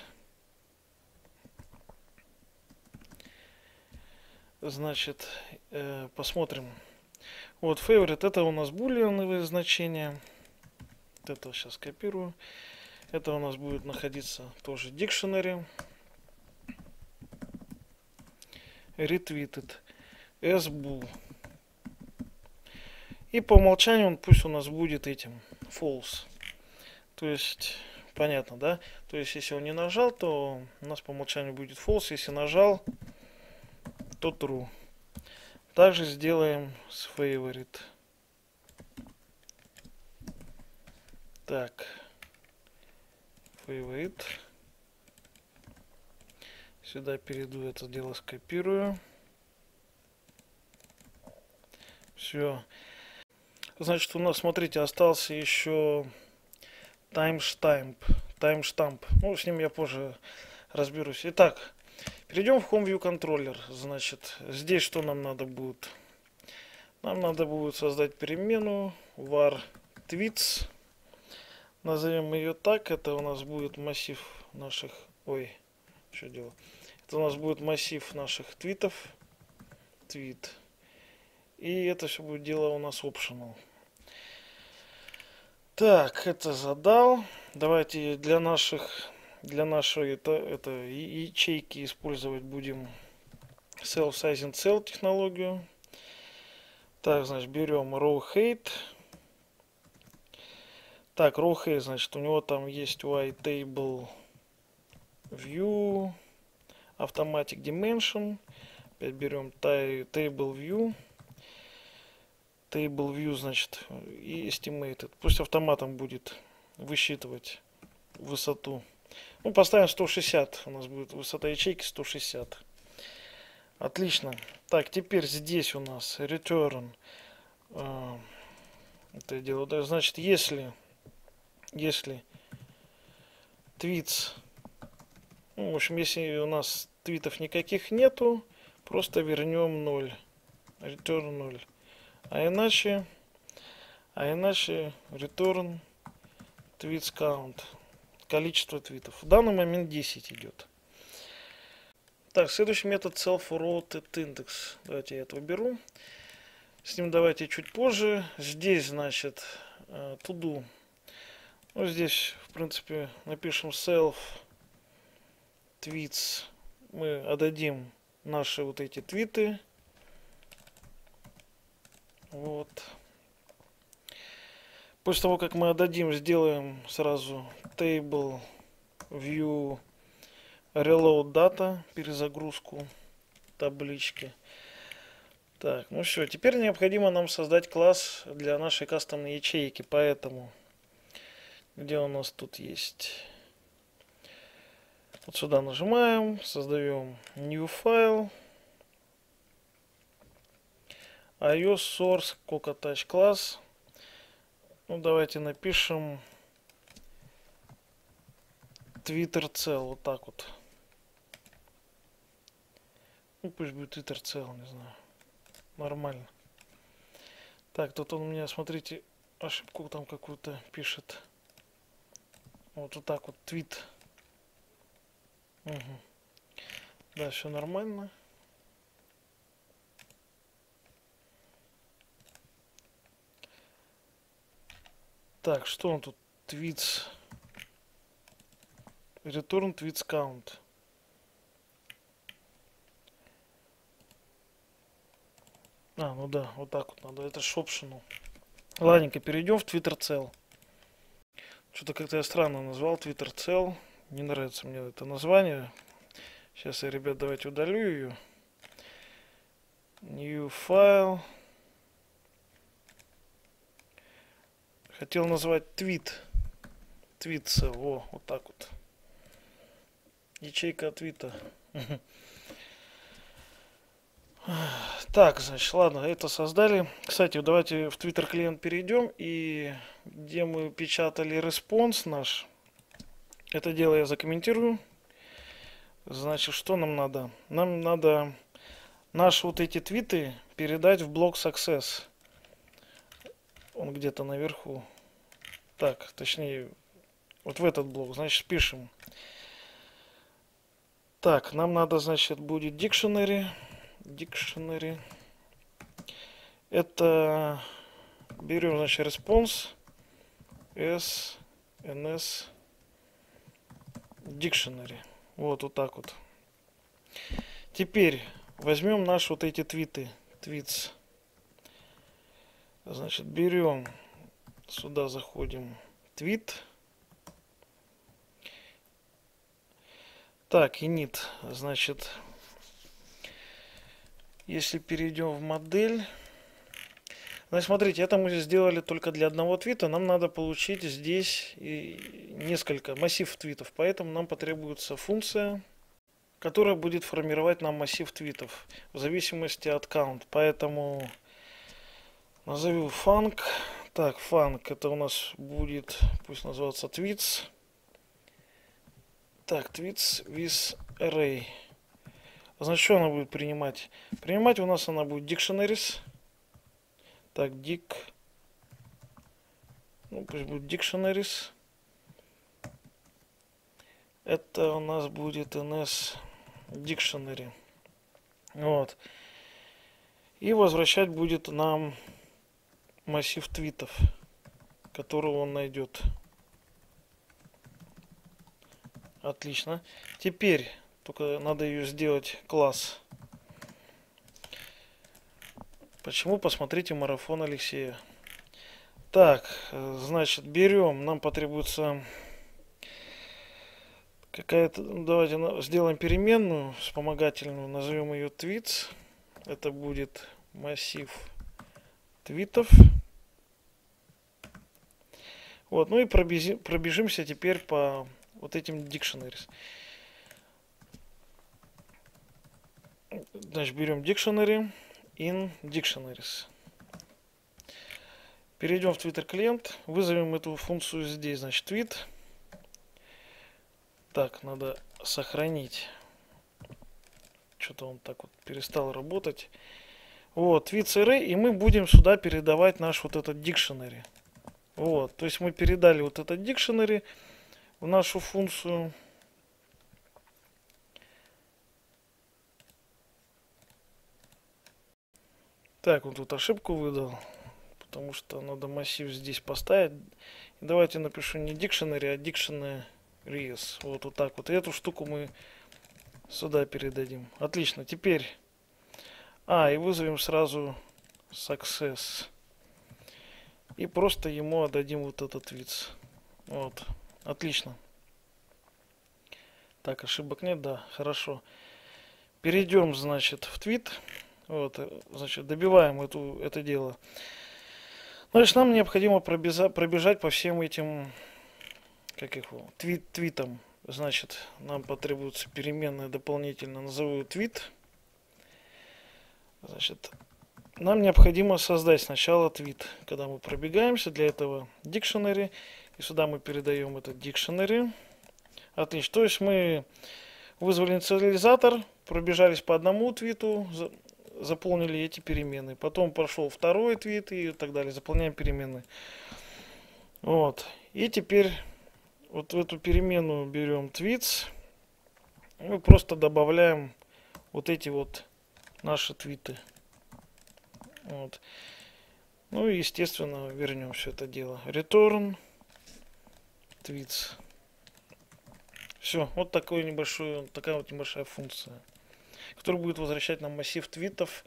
A: Значит, э, посмотрим. Вот, favorite, это у нас булиановые значения. Вот это сейчас копирую. Это у нас будет находиться тоже dictionary. Retweeted. sbool. И по умолчанию он пусть у нас будет этим false. То есть, понятно, да? То есть, если он не нажал, то у нас по умолчанию будет false. Если нажал, то true. Также сделаем с favorite. Так. Favorite. Сюда перейду, это дело скопирую. Все. Значит, у нас, смотрите, остался еще timestamp. Timestamp. Ну, с ним я позже разберусь. Итак, перейдем в HomeView контроллер. Значит, здесь что нам надо будет? Нам надо будет создать перемену var tweets. Назовем ее так. Это у нас будет массив наших... Ой, что делал? Это у нас будет массив наших твитов. Твит. И это все будет дело у нас optional. Так, это задал. Давайте для наших, для нашей это, это ячейки использовать будем self-sizing cell технологию. Так, значит, берем row height. Так, row height, значит, у него там есть y table view, automatic dimension. Опять берем table view. Table view, значит, и estimated. Пусть автоматом будет высчитывать высоту. Ну, поставим сто шестьдесят. У нас будет высота ячейки сто шестьдесят. Отлично. Так, теперь здесь у нас return. Э, это я делаю. Да, значит, если, если tweets, ну, в общем, если у нас твитов никаких нету, просто вернем ноль. Return ноль. А иначе, а иначе return tweets count. Количество твитов. В данный момент десять идет. Так, следующий метод self-rotated index. Давайте я это уберу. С ним давайте чуть позже. Здесь, значит, to do. Ну, здесь, в принципе, напишем self tweets. Мы отдадим наши вот эти твиты. Вот. После того, как мы отдадим, сделаем сразу table view reload data, перезагрузку таблички. Так, ну все, теперь необходимо нам создать класс для нашей кастомной ячейки, поэтому где у нас тут есть? Вот сюда нажимаем, создаем new file, iOS source coca-touch класс. Ну давайте напишем twittercell, вот так вот. Ну пусть будет twittercell, не знаю. Нормально. Так, тут он у меня, смотрите, ошибку там какую-то пишет. Вот, вот так вот, твит. Угу. Да, все нормально. Так, что он тут? Tweets. Return tweets count. А, ну да, вот так вот надо. Это ж optional. Ладненько, перейдем в twittercell. Что-то как-то я странно назвал twittercell. Не нравится мне это название. Сейчас я, ребят, давайте удалю ее. New file. Хотел назвать tweet. Twitcell. О, вот так вот. Ячейка твита. Так, значит, ладно, это создали. Кстати, давайте в Twitter клиент перейдем. И где мы печатали респонс наш, это дело я закомментирую. Значит, что нам надо? Нам надо наши вот эти твиты передать в блок success. Он где-то наверху. Так, точнее, вот в этот блок. Значит, пишем. Так, нам надо, значит, будет dictionary. Dictionary. Это берем, значит, response s ns dictionary. Вот, вот так вот. Теперь возьмем наши вот эти твиты. Tweets. Значит, берем, сюда заходим. Твит. Так, init. Значит, если перейдем в модель. Значит, смотрите, это мы сделали только для одного твита. Нам надо получить здесь и несколько массив твитов. Поэтому нам потребуется функция, которая будет формировать нам массив твитов в зависимости от count. Поэтому назову func. Так, func это у нас будет, пусть называется tweets. Так, tweets with array. Значит, что она будет принимать? Принимать у нас она будет dictionaries. Так, dic. Ну, пусть будет dictionaries. Это у нас будет ns dictionary. Вот. И возвращать будет нам массив твитов, которого он найдет. Отлично. Теперь только надо ее сделать класс. Почему? Посмотрите марафон Алексея. Так, значит, берем, нам потребуется какая-то, давайте сделаем переменную вспомогательную, назовем ее tweets. Это будет массив твитов. Вот, ну и пробежим, пробежимся теперь по вот этим dictionaries. Значит, берем dictionary. In dictionaries. Перейдем в Twitter клиент, вызовем эту функцию здесь, значит, tweet. Так, надо сохранить. Что-то он так вот перестал работать. Вот, tweets array, и мы будем сюда передавать наш вот этот dictionary. Вот, то есть мы передали вот этот dictionary в нашу функцию. Так, он тут ошибку выдал, потому что надо массив здесь поставить. Давайте напишу не dictionary, а dictionaries. Вот, вот так вот. И эту штуку мы сюда передадим. Отлично. Теперь, а, и вызовем сразу success. И просто ему отдадим вот этот вид. Вот. Отлично. Так, ошибок нет, да, хорошо. Перейдем, значит, в твит. Вот, значит, добиваем эту, это дело. Значит, нам необходимо пробежать, пробежать по всем этим, как их, твит, твитам. Значит, нам потребуется переменная дополнительно, назову твит. Значит, нам необходимо создать сначала твит. Когда мы пробегаемся, для этого dictionary. И сюда мы передаем этот dictionary. Отлично. То есть мы вызвали инициализатор, пробежались по одному твиту, заполнили эти переменные. Потом прошел второй твит и так далее. Заполняем переменные. Вот. И теперь вот в эту переменную берем tweets. Мы просто добавляем вот эти вот наши твиты. Вот. Ну и естественно вернем все это дело. Return tweets. Все, вот такой небольшой, такая вот небольшая функция, которая будет возвращать нам массив твитов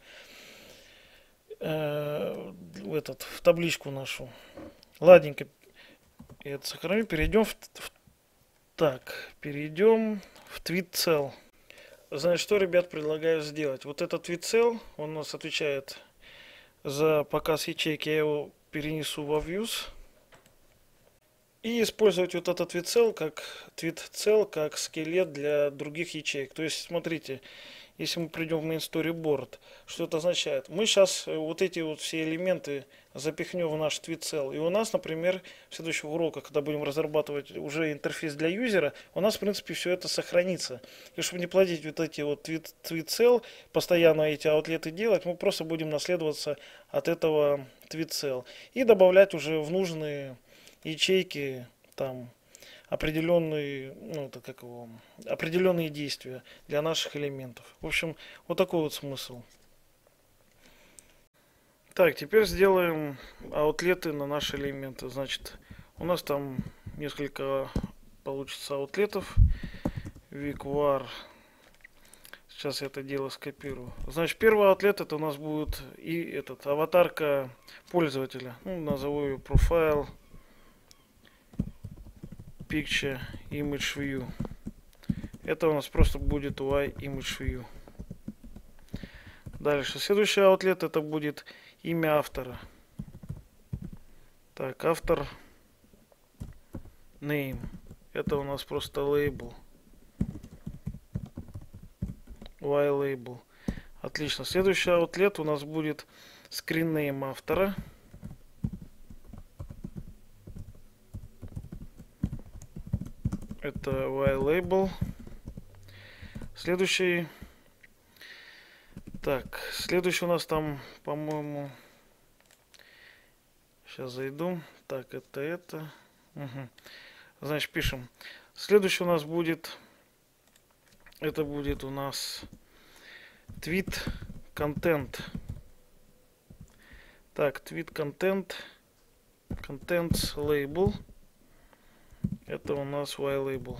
A: э, в, этот, в табличку нашу. Ладненько, я это сохраню. Перейдем в, в так, перейдем в tweetcell. Значит, что, ребят, предлагаю сделать? Вот этот tweetcell, он у нас отвечает за показ ячейки, я его перенесу во views. И использовать вот этот tweetcell как, tweetcell как скелет для других ячеек. То есть, смотрите, если мы придем в main storyboard, что это означает? Мы сейчас вот эти вот все элементы запихнем в наш tweetcell. И у нас, например, в следующих уроках, когда будем разрабатывать уже интерфейс для юзера, у нас, в принципе, все это сохранится. И чтобы не платить вот эти вот tweet, tweetcell, постоянно эти аутлеты делать, мы просто будем наследоваться от этого tweetcell. И добавлять уже в нужные ячейки там определенные, ну, это как его, определенные действия для наших элементов. В общем, вот такой вот смысл. Так, теперь сделаем аутлеты на наши элементы. Значит, у нас там несколько получится аутлетов. Виквар. Сейчас я это дело скопирую. Значит, первый аутлет это у нас будет и этот аватарка пользователя. Ну, назову ее profile. Picture Image View. Это у нас просто будет ю ай Image View. Дальше. Следующий аутлет это будет имя автора. Так, автор Name. Это у нас просто лейбл. ю ай Label. Отлично. Следующий аутлет у нас будет Screen Name автора. Это ю ай Label. Следующий. Так, следующий у нас там, по-моему, сейчас зайду. Так, это это. Угу. Значит, пишем. Следующий у нас будет, это будет у нас tweet content. Так, tweet content, contents label. Это у нас ю ай Label.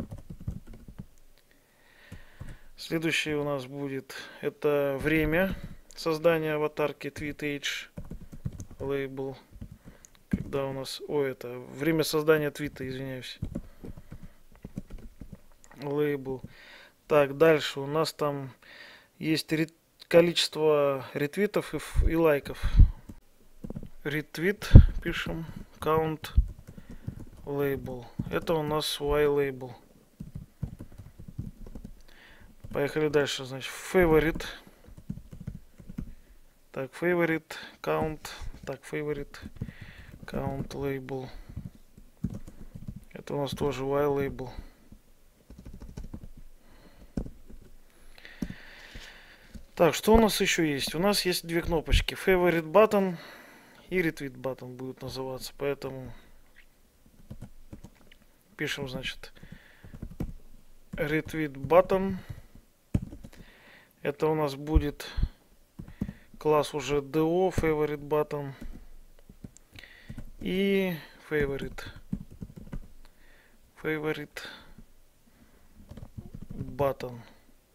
A: Следующий у нас будет это время создания аватарки tweet age label. Когда у нас, о, это время создания твита, извиняюсь. Label. Так, дальше у нас там есть ре количество ретвитов и, и лайков. Ретвит пишем, count label. Это у нас ю ай Label. Поехали дальше. Значит, favorite. Так, favorite, count. Так, favorite, count label. Это у нас тоже ю ай Label. Так, что у нас еще есть? У нас есть две кнопочки. Favorite button и retweet button будут называться. Поэтому пишем, значит, retweet button. Это у нас будет класс уже ди о, favorite button. И favorite. Favorite button.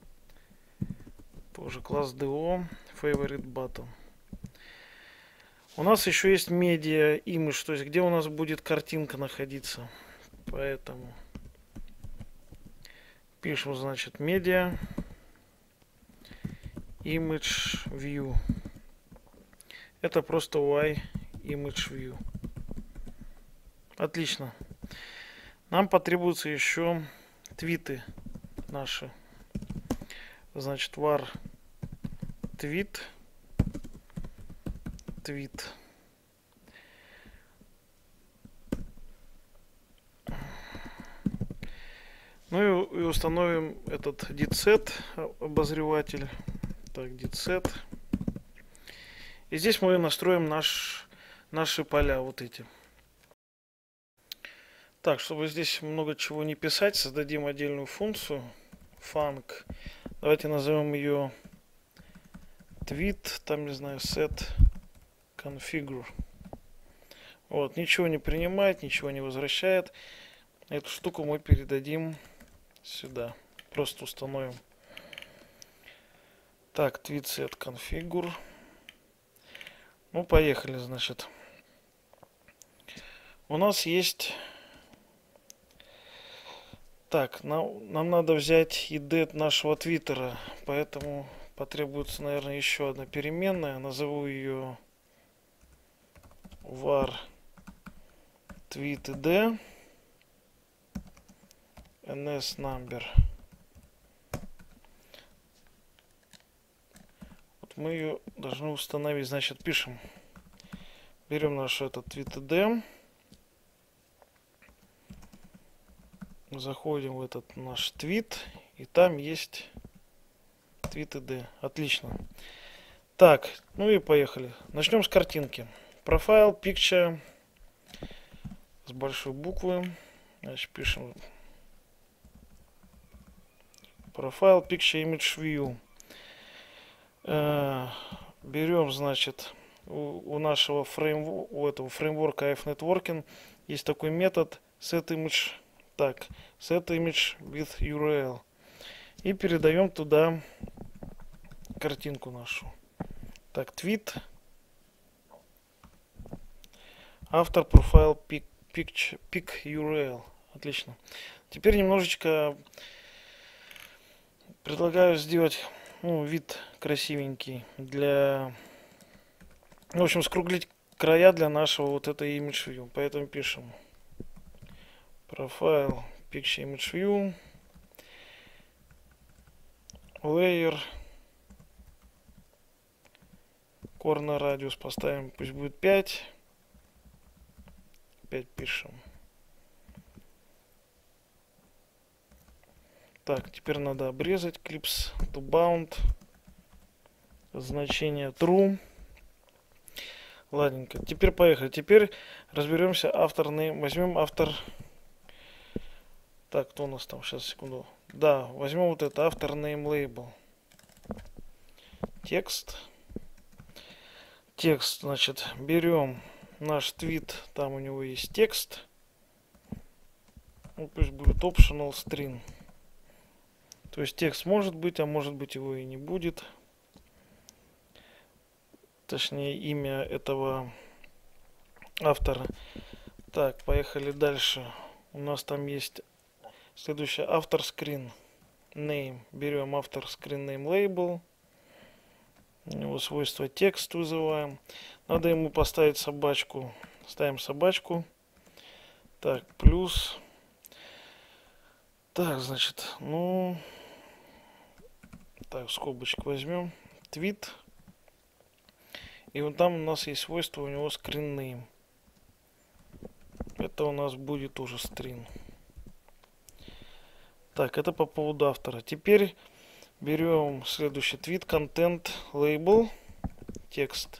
A: Тоже класс ди о, favorite button. У нас еще есть media image, то есть где у нас будет картинка находиться. Поэтому пишем, значит, media image view. Это просто ю ай image view. Отлично. Нам потребуются еще твиты наши. Значит, var tweet твит. Ну и, и установим этот didset обозреватель. Так, didset. И здесь мы настроим наш, наши поля, вот эти. Так, чтобы здесь много чего не писать, создадим отдельную функцию. Func. Давайте назовем ее tweet, там, не знаю, set configure. Вот, ничего не принимает, ничего не возвращает. Эту штуку мы передадим сюда. Просто установим. Так, tweet set configure. Ну, поехали, значит. У нас есть... Так, нам, нам надо взять ай ди нашего твиттера, поэтому потребуется, наверное, еще одна переменная. Назову ее var tweetid ns-number. Вот мы ее должны установить. Значит, пишем. Берем наш этот tweetid. Заходим в этот наш твит, и там есть tweetid. Отлично. Так, ну и поехали. Начнем с картинки. Profile, picture с большой буквы. Значит, пишем Profile, picture, image view. Э, берем, значит, у, у нашего фреймворка, у этого фреймворка эй эф Networking есть такой метод setImage. Так, setImage with ю ар эл. И передаем туда картинку нашу. Так, tweet. Автор профайл pic, pic, pic ю ар эл. Отлично. Теперь немножечко предлагаю сделать, ну, вид красивенький для, в общем, скруглить края для нашего вот этой image view. Поэтому пишем Profile Picture Image View Layer Corner Radius поставим, пусть будет пять. пять пишем. Так, теперь надо обрезать Clips to Bound. Значение True. Ладненько. Теперь поехали. Теперь разберемся автор name. Возьмем автор. Так, кто у нас там? Сейчас, секунду. Да, возьмем вот это, автор name label. Текст. Текст, значит, берем наш твит, там у него есть текст. Ну, пусть будет optional string. То есть текст может быть, а может быть его и не будет. Точнее, имя этого автора. Так, поехали дальше. У нас там есть следующее, автор screen name. Берем автор screen name label. У него свойство текст вызываем. Надо ему поставить собачку. Ставим собачку. Так, плюс. Так, значит, ну... Так, скобочку возьмем. Твит. И вот там у нас есть свойство, у него screen name. Это у нас будет уже string. Так, это по поводу автора. Теперь берем следующий твит, content label, текст.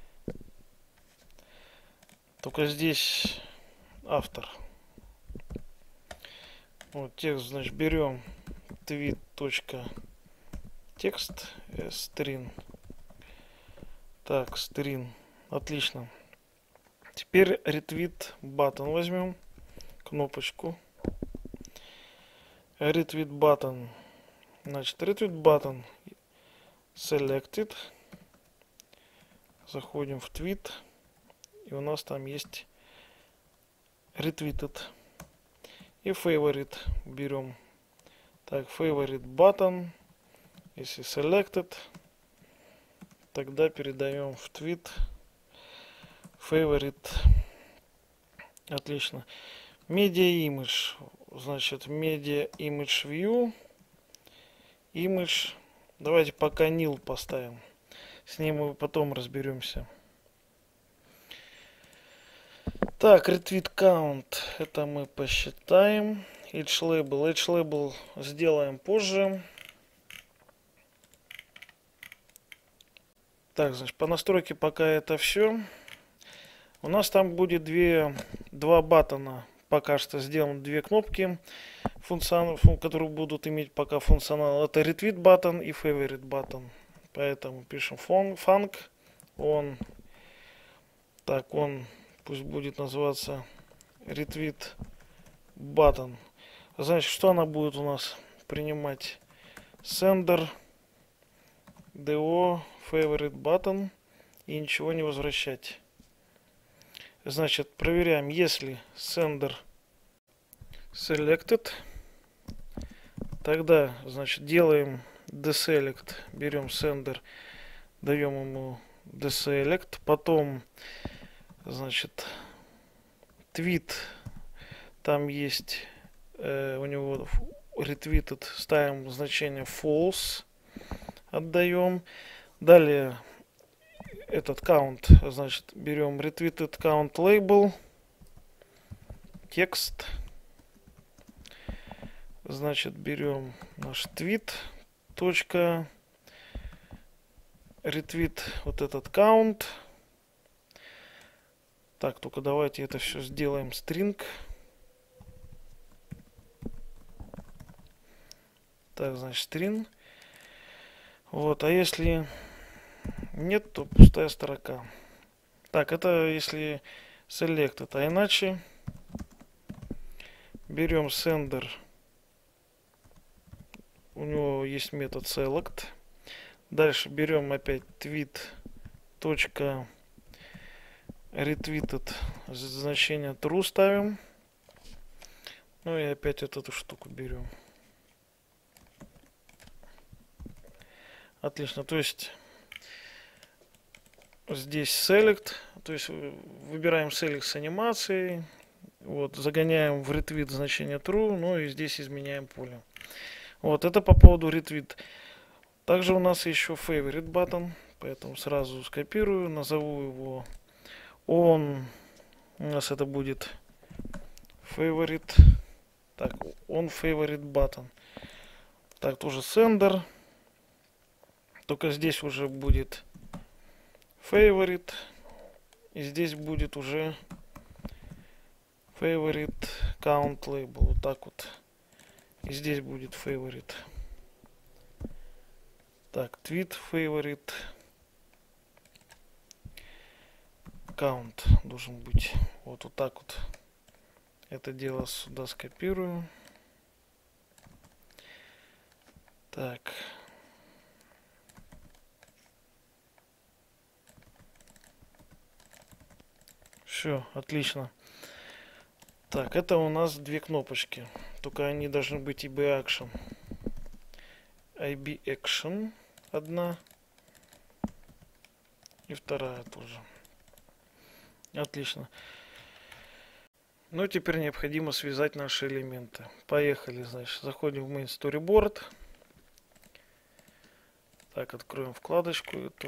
A: Только здесь автор. Вот текст, значит, берем tweet.текст string. Так, string. Отлично. Теперь retweet button возьмем. Кнопочку. Retweet button. Значит, retweet button selected. Заходим в tweet. И у нас там есть retweeted. И favorite берем. Так, favorite button. Если selected, тогда передаем в tweet favorite. Отлично. Media image. Значит, media image view. Image. Давайте пока nil поставим. С ним мы потом разберемся. Так, retweet count. Это мы посчитаем. Edge label. Edge label сделаем позже. Так, значит, по настройке пока это все. У нас там будет две, два баттона. Пока что сделаны две кнопки, функцион, которые будут иметь пока функционал. Это retweet button и favorite button. Поэтому пишем func. Он, так, он пусть будет называться retweet button. Значит, что она будет у нас принимать? Sender, do, favorite button и ничего не возвращать. Значит, проверяем, если sender selected, тогда, значит, делаем deselect, берем sender, даем ему deselect, потом, значит, tweet, там есть э, у него retweeted, ставим значение false, отдаем, далее этот count, значит, берем retweeted count label, текст, значит, берем наш tweet, точка, retweet, вот этот count. Так, только давайте это все сделаем string. Так, значит, string. Вот, а если нет, то пустая строка. Так, это если selected, а иначе берем sender, у него есть метод select, дальше берем опять tweet точка retweeted, значение true ставим, ну и опять вот эту штуку берем. Отлично, то есть здесь select, то есть выбираем select с анимацией, вот, загоняем в retweet значение true, ну и здесь изменяем поле. Вот, это по поводу retweet. Также у нас еще favorite button, поэтому сразу скопирую, назову его он, у нас это будет favorite, так, он favorite button. Так, тоже sender, только здесь уже будет favorite, и здесь будет уже favorite count label, вот так вот, и здесь будет favorite. Так, tweet favorite count должен быть вот, вот так вот. Это дело сюда скопирую. Так. Все, отлично. Так, это у нас две кнопочки. Только они должны быть ай би Action. ай би Action одна. И вторая тоже. Отлично. Ну, теперь необходимо связать наши элементы. Поехали, значит. Заходим в Main Storyboard. Так, откроем вкладочку эту.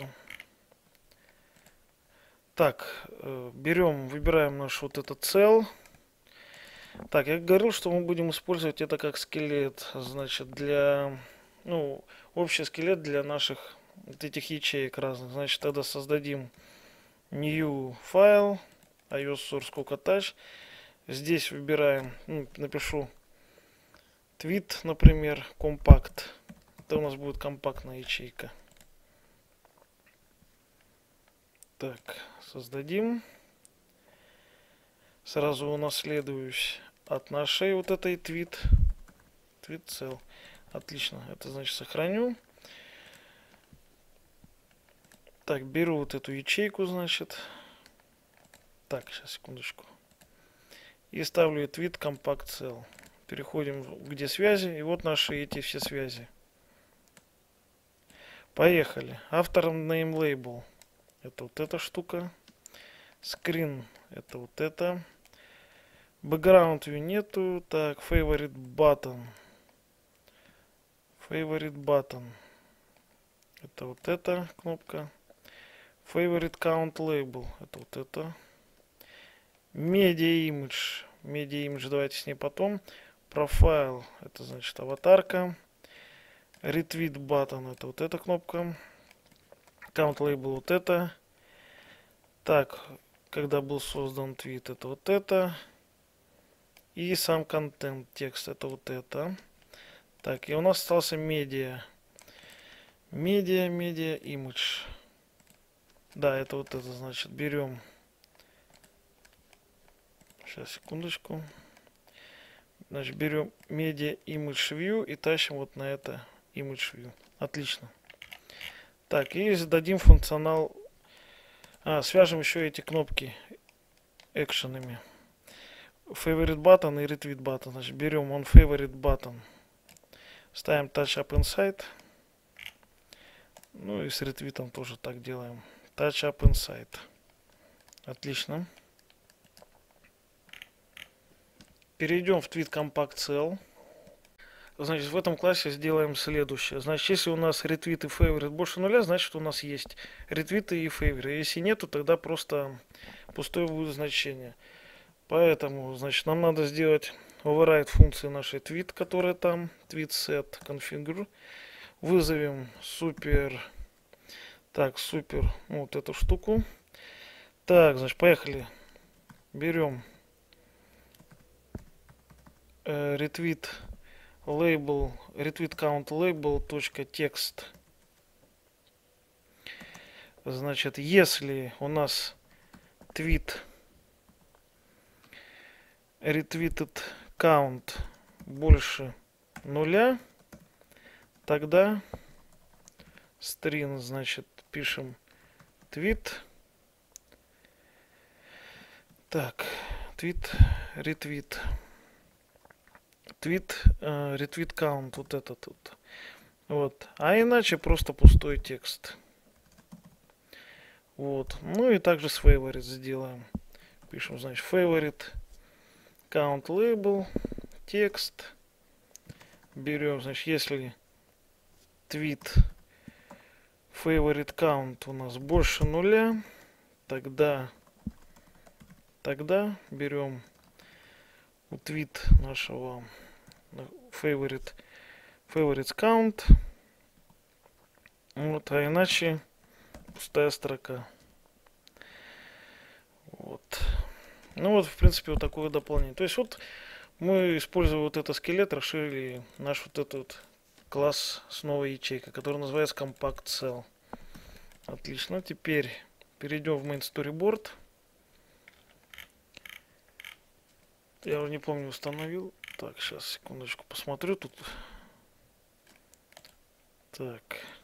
A: Так, берем, выбираем наш вот этот cell. Так, я говорил, что мы будем использовать это как скелет. Значит, для... Ну, общий скелет для наших вот этих ячеек разных. Значит, тогда создадим new файл, ios source cook attach. Здесь выбираем, ну, напишу tweet, например, compact. Это у нас будет компактная ячейка. Так, создадим. Сразу унаследуюсь от нашей вот этой tweet. Tweet cell. Отлично. Это значит сохраню. Так, беру вот эту ячейку, значит. Так, сейчас, секундочку. И ставлю tweet compact cell. Переходим где связи. И вот наши эти все связи. Поехали. Автор name label. Это вот эта штука. Screen. Это вот это. Background view нету. Так, favorite button. Favorite button. Это вот эта кнопка. Favorite count label. Это вот это. Media image. Media image давайте с ней потом. Profile. Это значит аватарка. Retweet button. Это вот эта кнопка. Count label вот это. Так, когда был создан твит, это вот это. И сам контент, текст, это вот это. Так, и у нас остался медиа. Медиа, медиа, image. Да, это вот это, значит, берем. Сейчас, секундочку. Значит, берем медиа, image view и тащим вот на это image view. Отлично. Так, и зададим функционал. А, свяжем еще эти кнопки экшенами. Favorite button и retweet button. Значит, берем on favorite button. Ставим touch up inside. Ну и с ретвитом тоже так делаем. Touch up inside. Отлично. Перейдем в tweet compact cell. Значит, в этом классе сделаем следующее. Значит, если у нас ретвит и favorite больше нуля, значит у нас есть ретвиты и favorite. Если нету, тогда просто пустое будет значение. Поэтому, значит, нам надо сделать override функции нашей tweet, которая там, tweet set configure. Вызовем супер, так, супер, ну, вот эту штуку. Так, значит, поехали. Берем э, retweet label, retweet count label точка text. Значит, если у нас tweet retweeted count больше нуля, тогда string, значит, пишем tweet. Так, tweet, retweet. Tweet, э, retweet count, вот этот вот. Вот. А иначе просто пустой текст. Вот. Ну и также с favorite сделаем. Пишем, значит, favorite count label, текст. Берем, значит, если tweet favorite count у нас больше нуля, тогда, тогда берем tweet нашего favorite, favorite count. Вот, а иначе пустая строка. Вот. Ну вот, в принципе, вот такое дополнение. То есть вот мы, используя вот этот скелет, расширили наш вот этот класс с новой ячейкой, который называется Compact Cell. Отлично. Теперь перейдем в Main Storyboard. Я уже не помню, установил. Так, сейчас, секундочку, посмотрю тут. Так.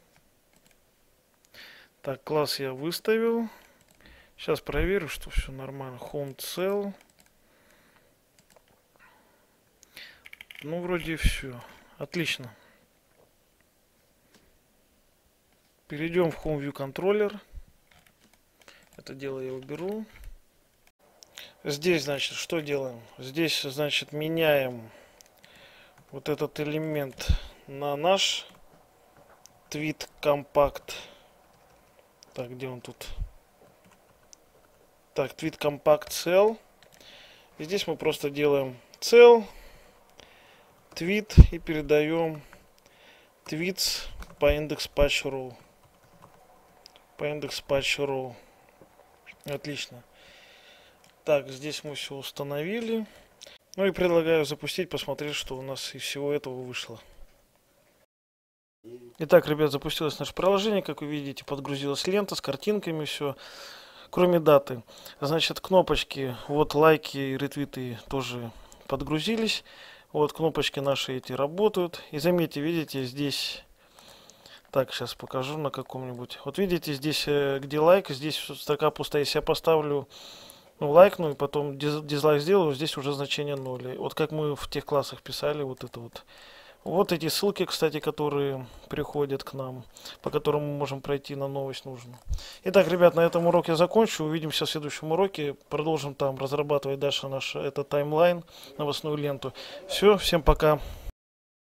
A: Так, класс я выставил. Сейчас проверю, что все нормально. Home Cell. Ну, вроде все. Отлично. Перейдем в Home View Controller. Это дело я уберу. Здесь, значит, что делаем? Здесь, значит, меняем вот этот элемент на наш tweet compact. Так, где он тут? Так, tweet compact cell. И здесь мы просто делаем cell, tweet и передаем tweets по index patch row. По index patch row. Отлично. Так, здесь мы все установили. Ну и предлагаю запустить, посмотреть, что у нас из всего этого вышло. Итак, ребят, запустилось наше приложение. Как вы видите, подгрузилась лента с картинками, все. Кроме даты. Значит, кнопочки, вот лайки и ретвиты тоже подгрузились. Вот кнопочки наши эти работают. И заметьте, видите, здесь... Так, сейчас покажу на каком-нибудь. Вот видите, здесь, где лайк, здесь строка пустая. Если я поставлю лайкну и потом диз- дизлайк сделаю, здесь уже значение ноль. Вот как мы в тех классах писали, вот это вот. Вот эти ссылки, кстати, которые приходят к нам, по которым мы можем пройти на новость нужную. Итак, ребят, на этом урок я закончу. Увидимся в следующем уроке. Продолжим там разрабатывать дальше наш этот таймлайн, новостную ленту. Все, всем пока.